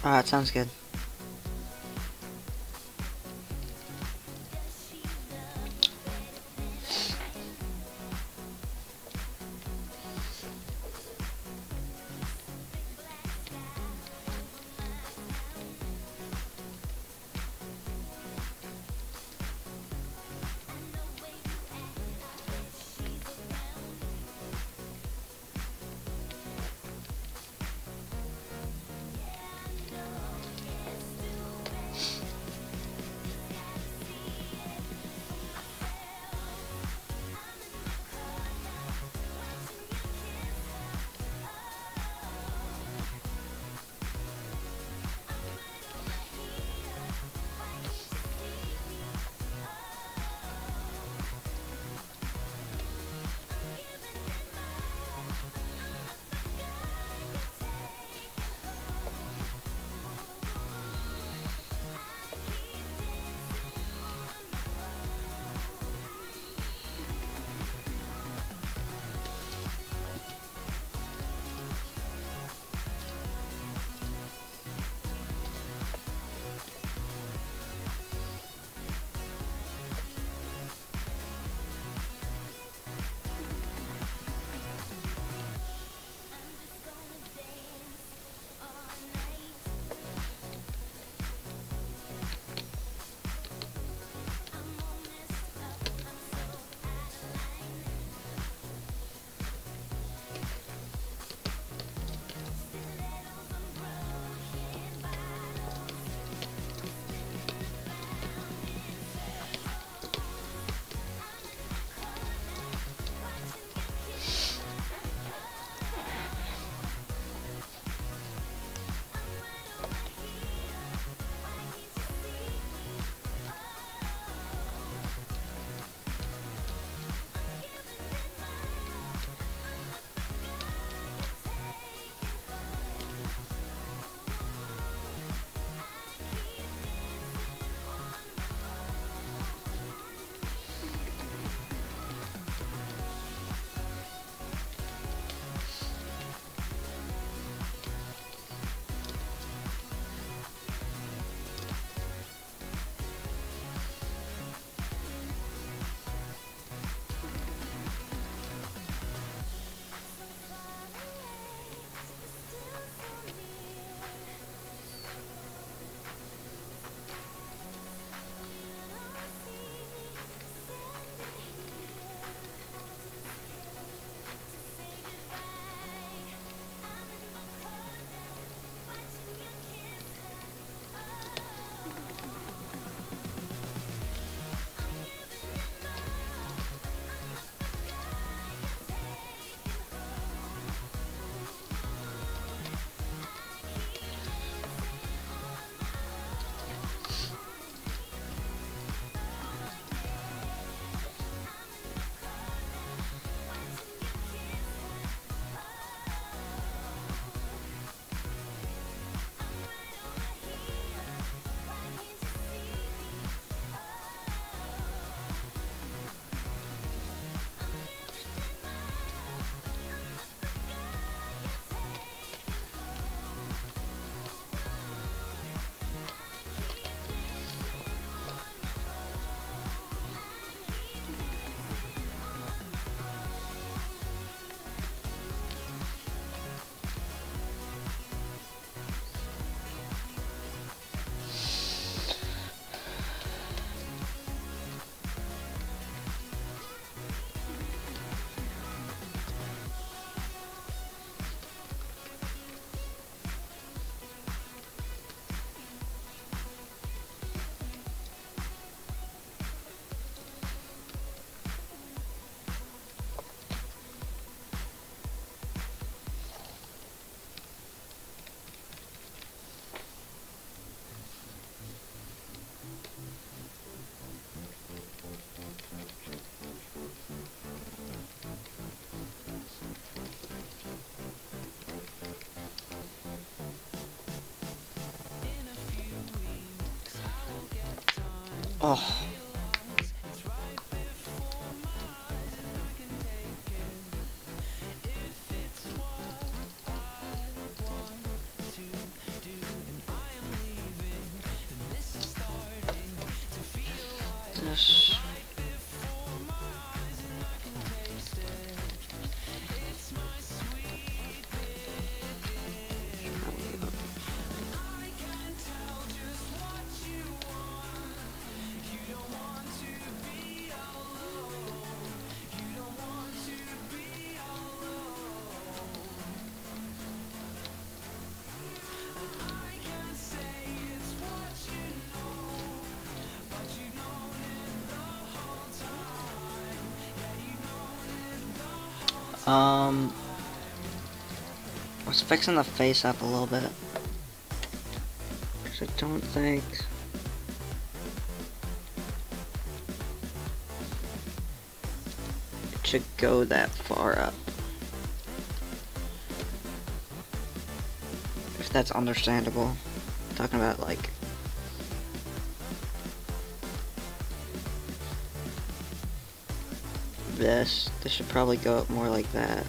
Alright, sounds good. Oh. I was fixing the face up a little bit. Because I don't think... it should go that far up. If that's understandable. I'm talking about like... this should probably go up more like that.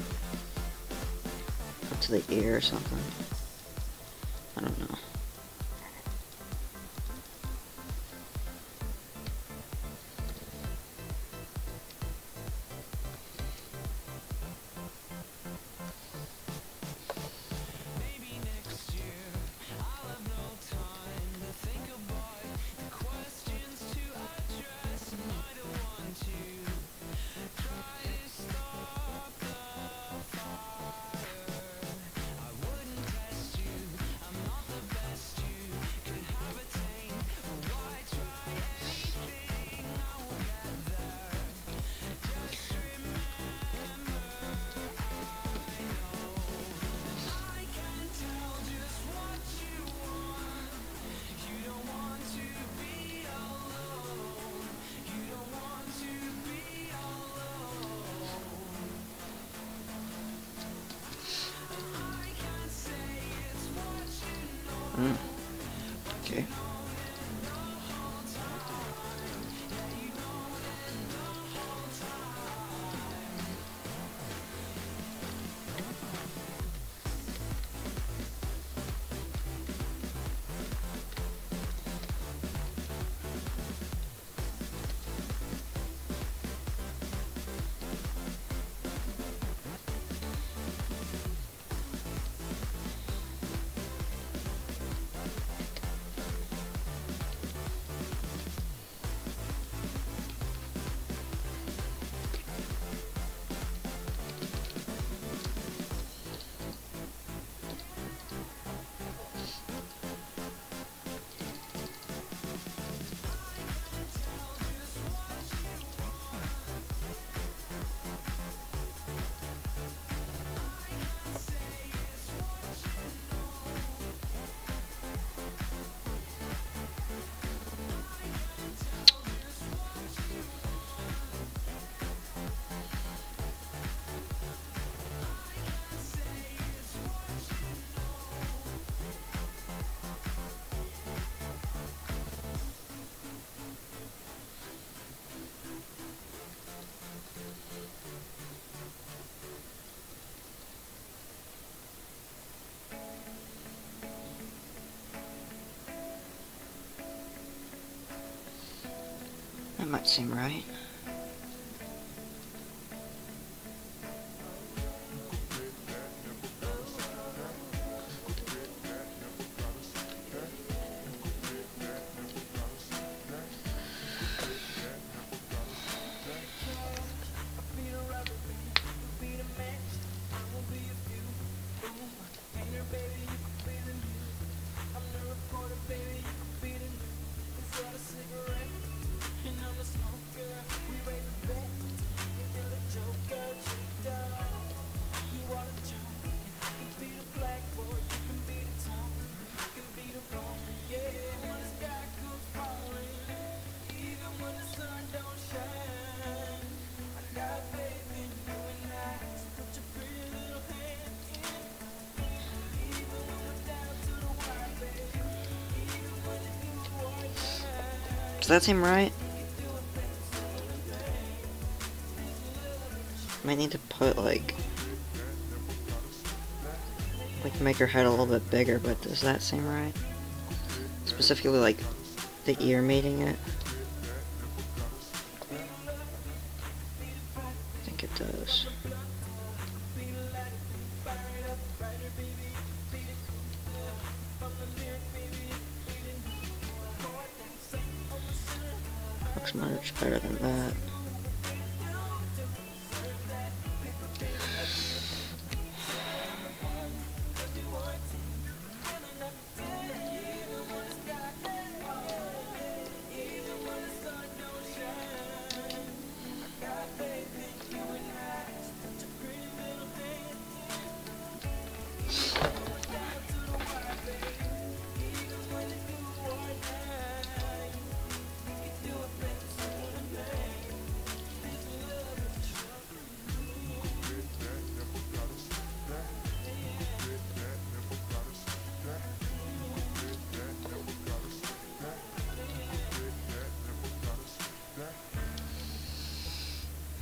Up to the ear or something. I don't know. Okay. That might seem right. Does that seem right? Might need to put like make her head a little bit bigger, but does that seem right? Specifically like the ear meeting it. I think it does. Looks much better than that.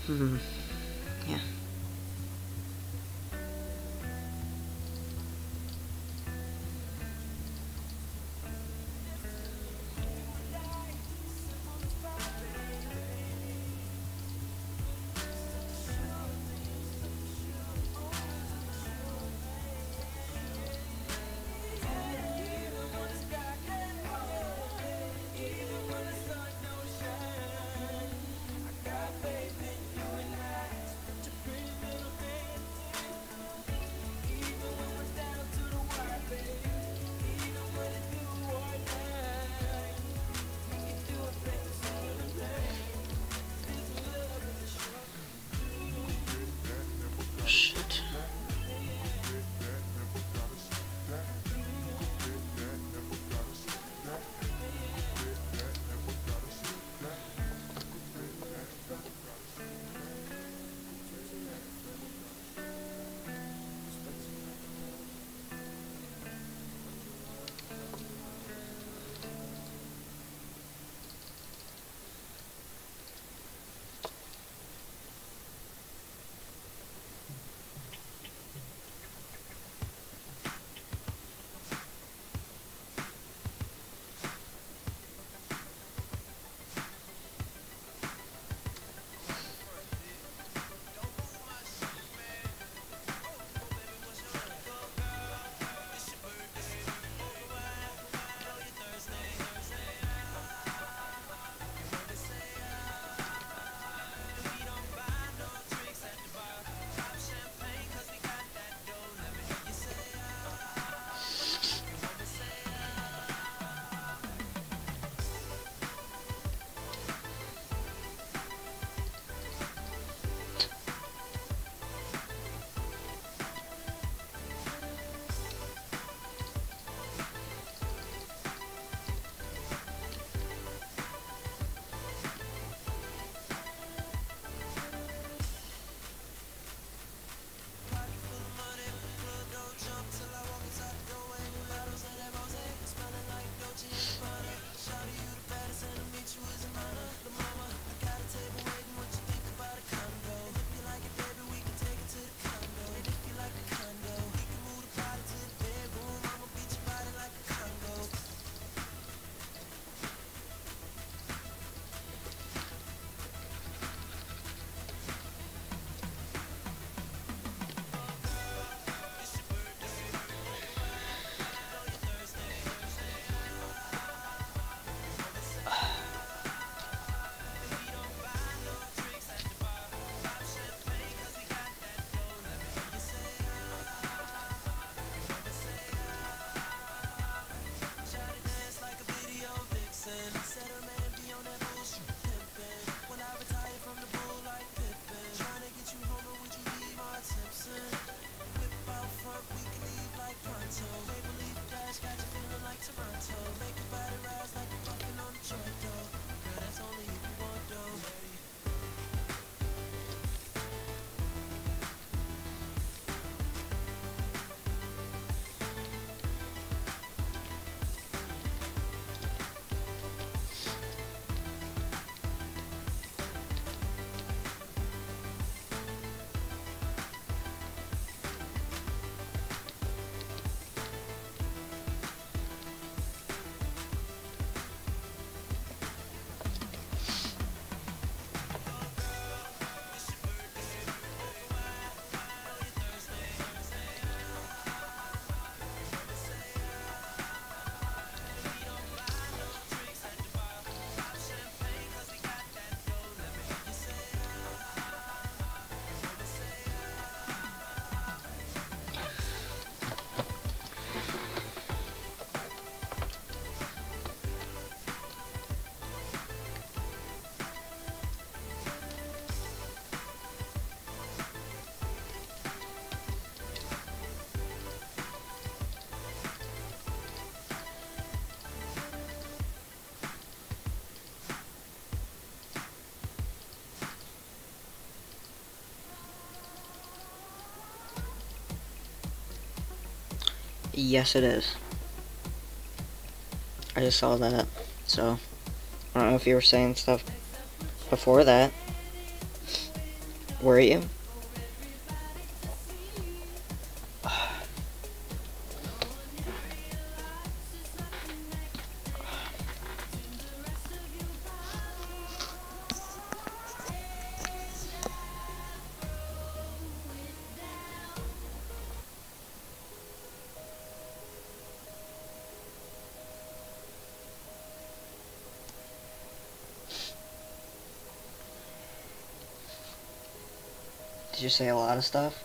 Yeah. Shit. Yes, it is. I just saw that, so I don't know if you were saying stuff before that. Were you? Did you say a lot of stuff?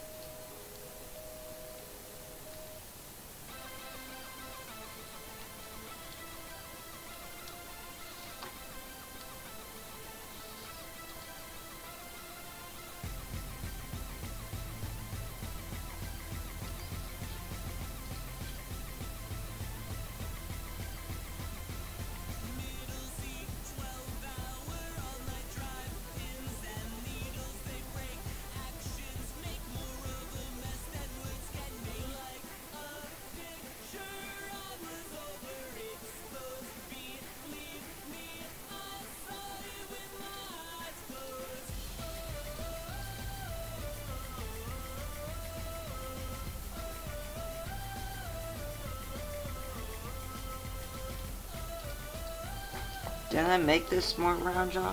Didn't I make this smart round jaw?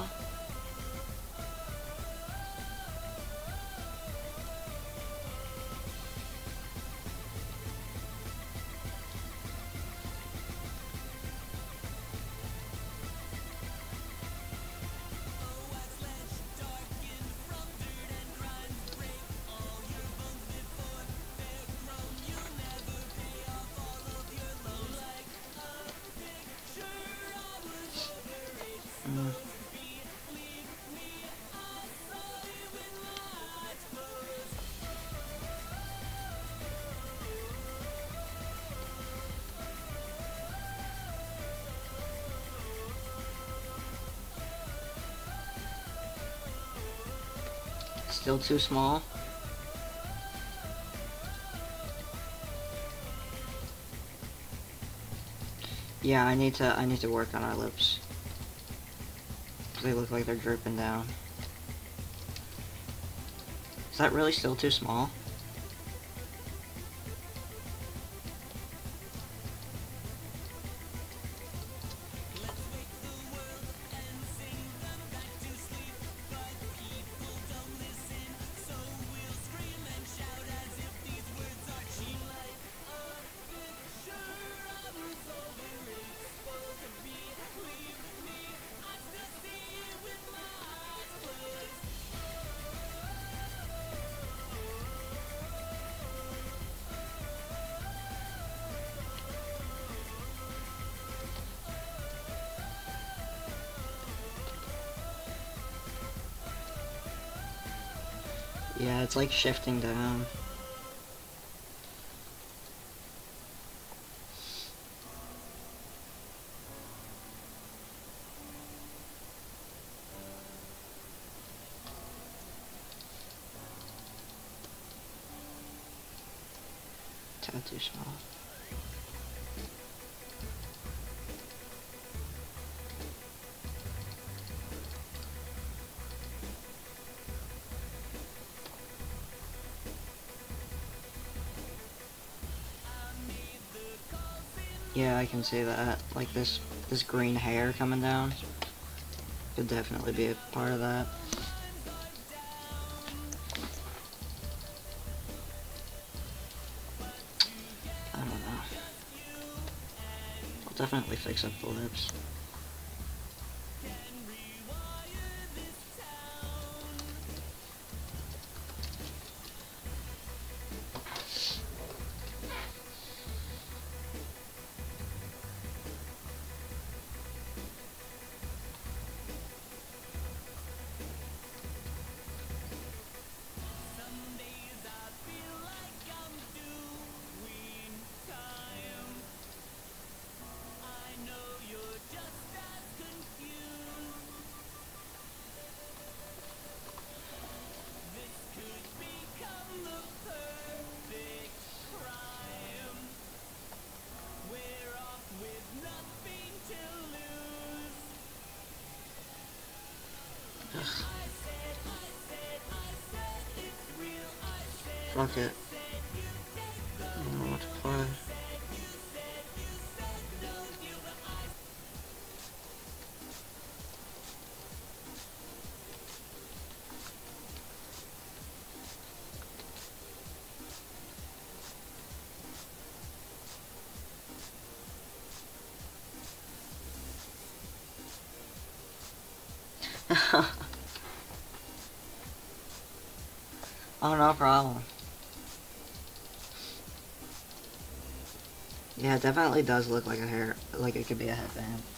Still too small? Yeah, I need to work on our lips. They look like they're drooping down. Is that really still too small? Yeah, it's like shifting down. Tad too small. Yeah, I can see that. Like this green hair coming down could definitely be a part of that. I don't know. I'll definitely fix up the lips. Fuck it. I don't know what to play. Oh, no problem. Yeah, it definitely does look like a hair, like it could be a headband.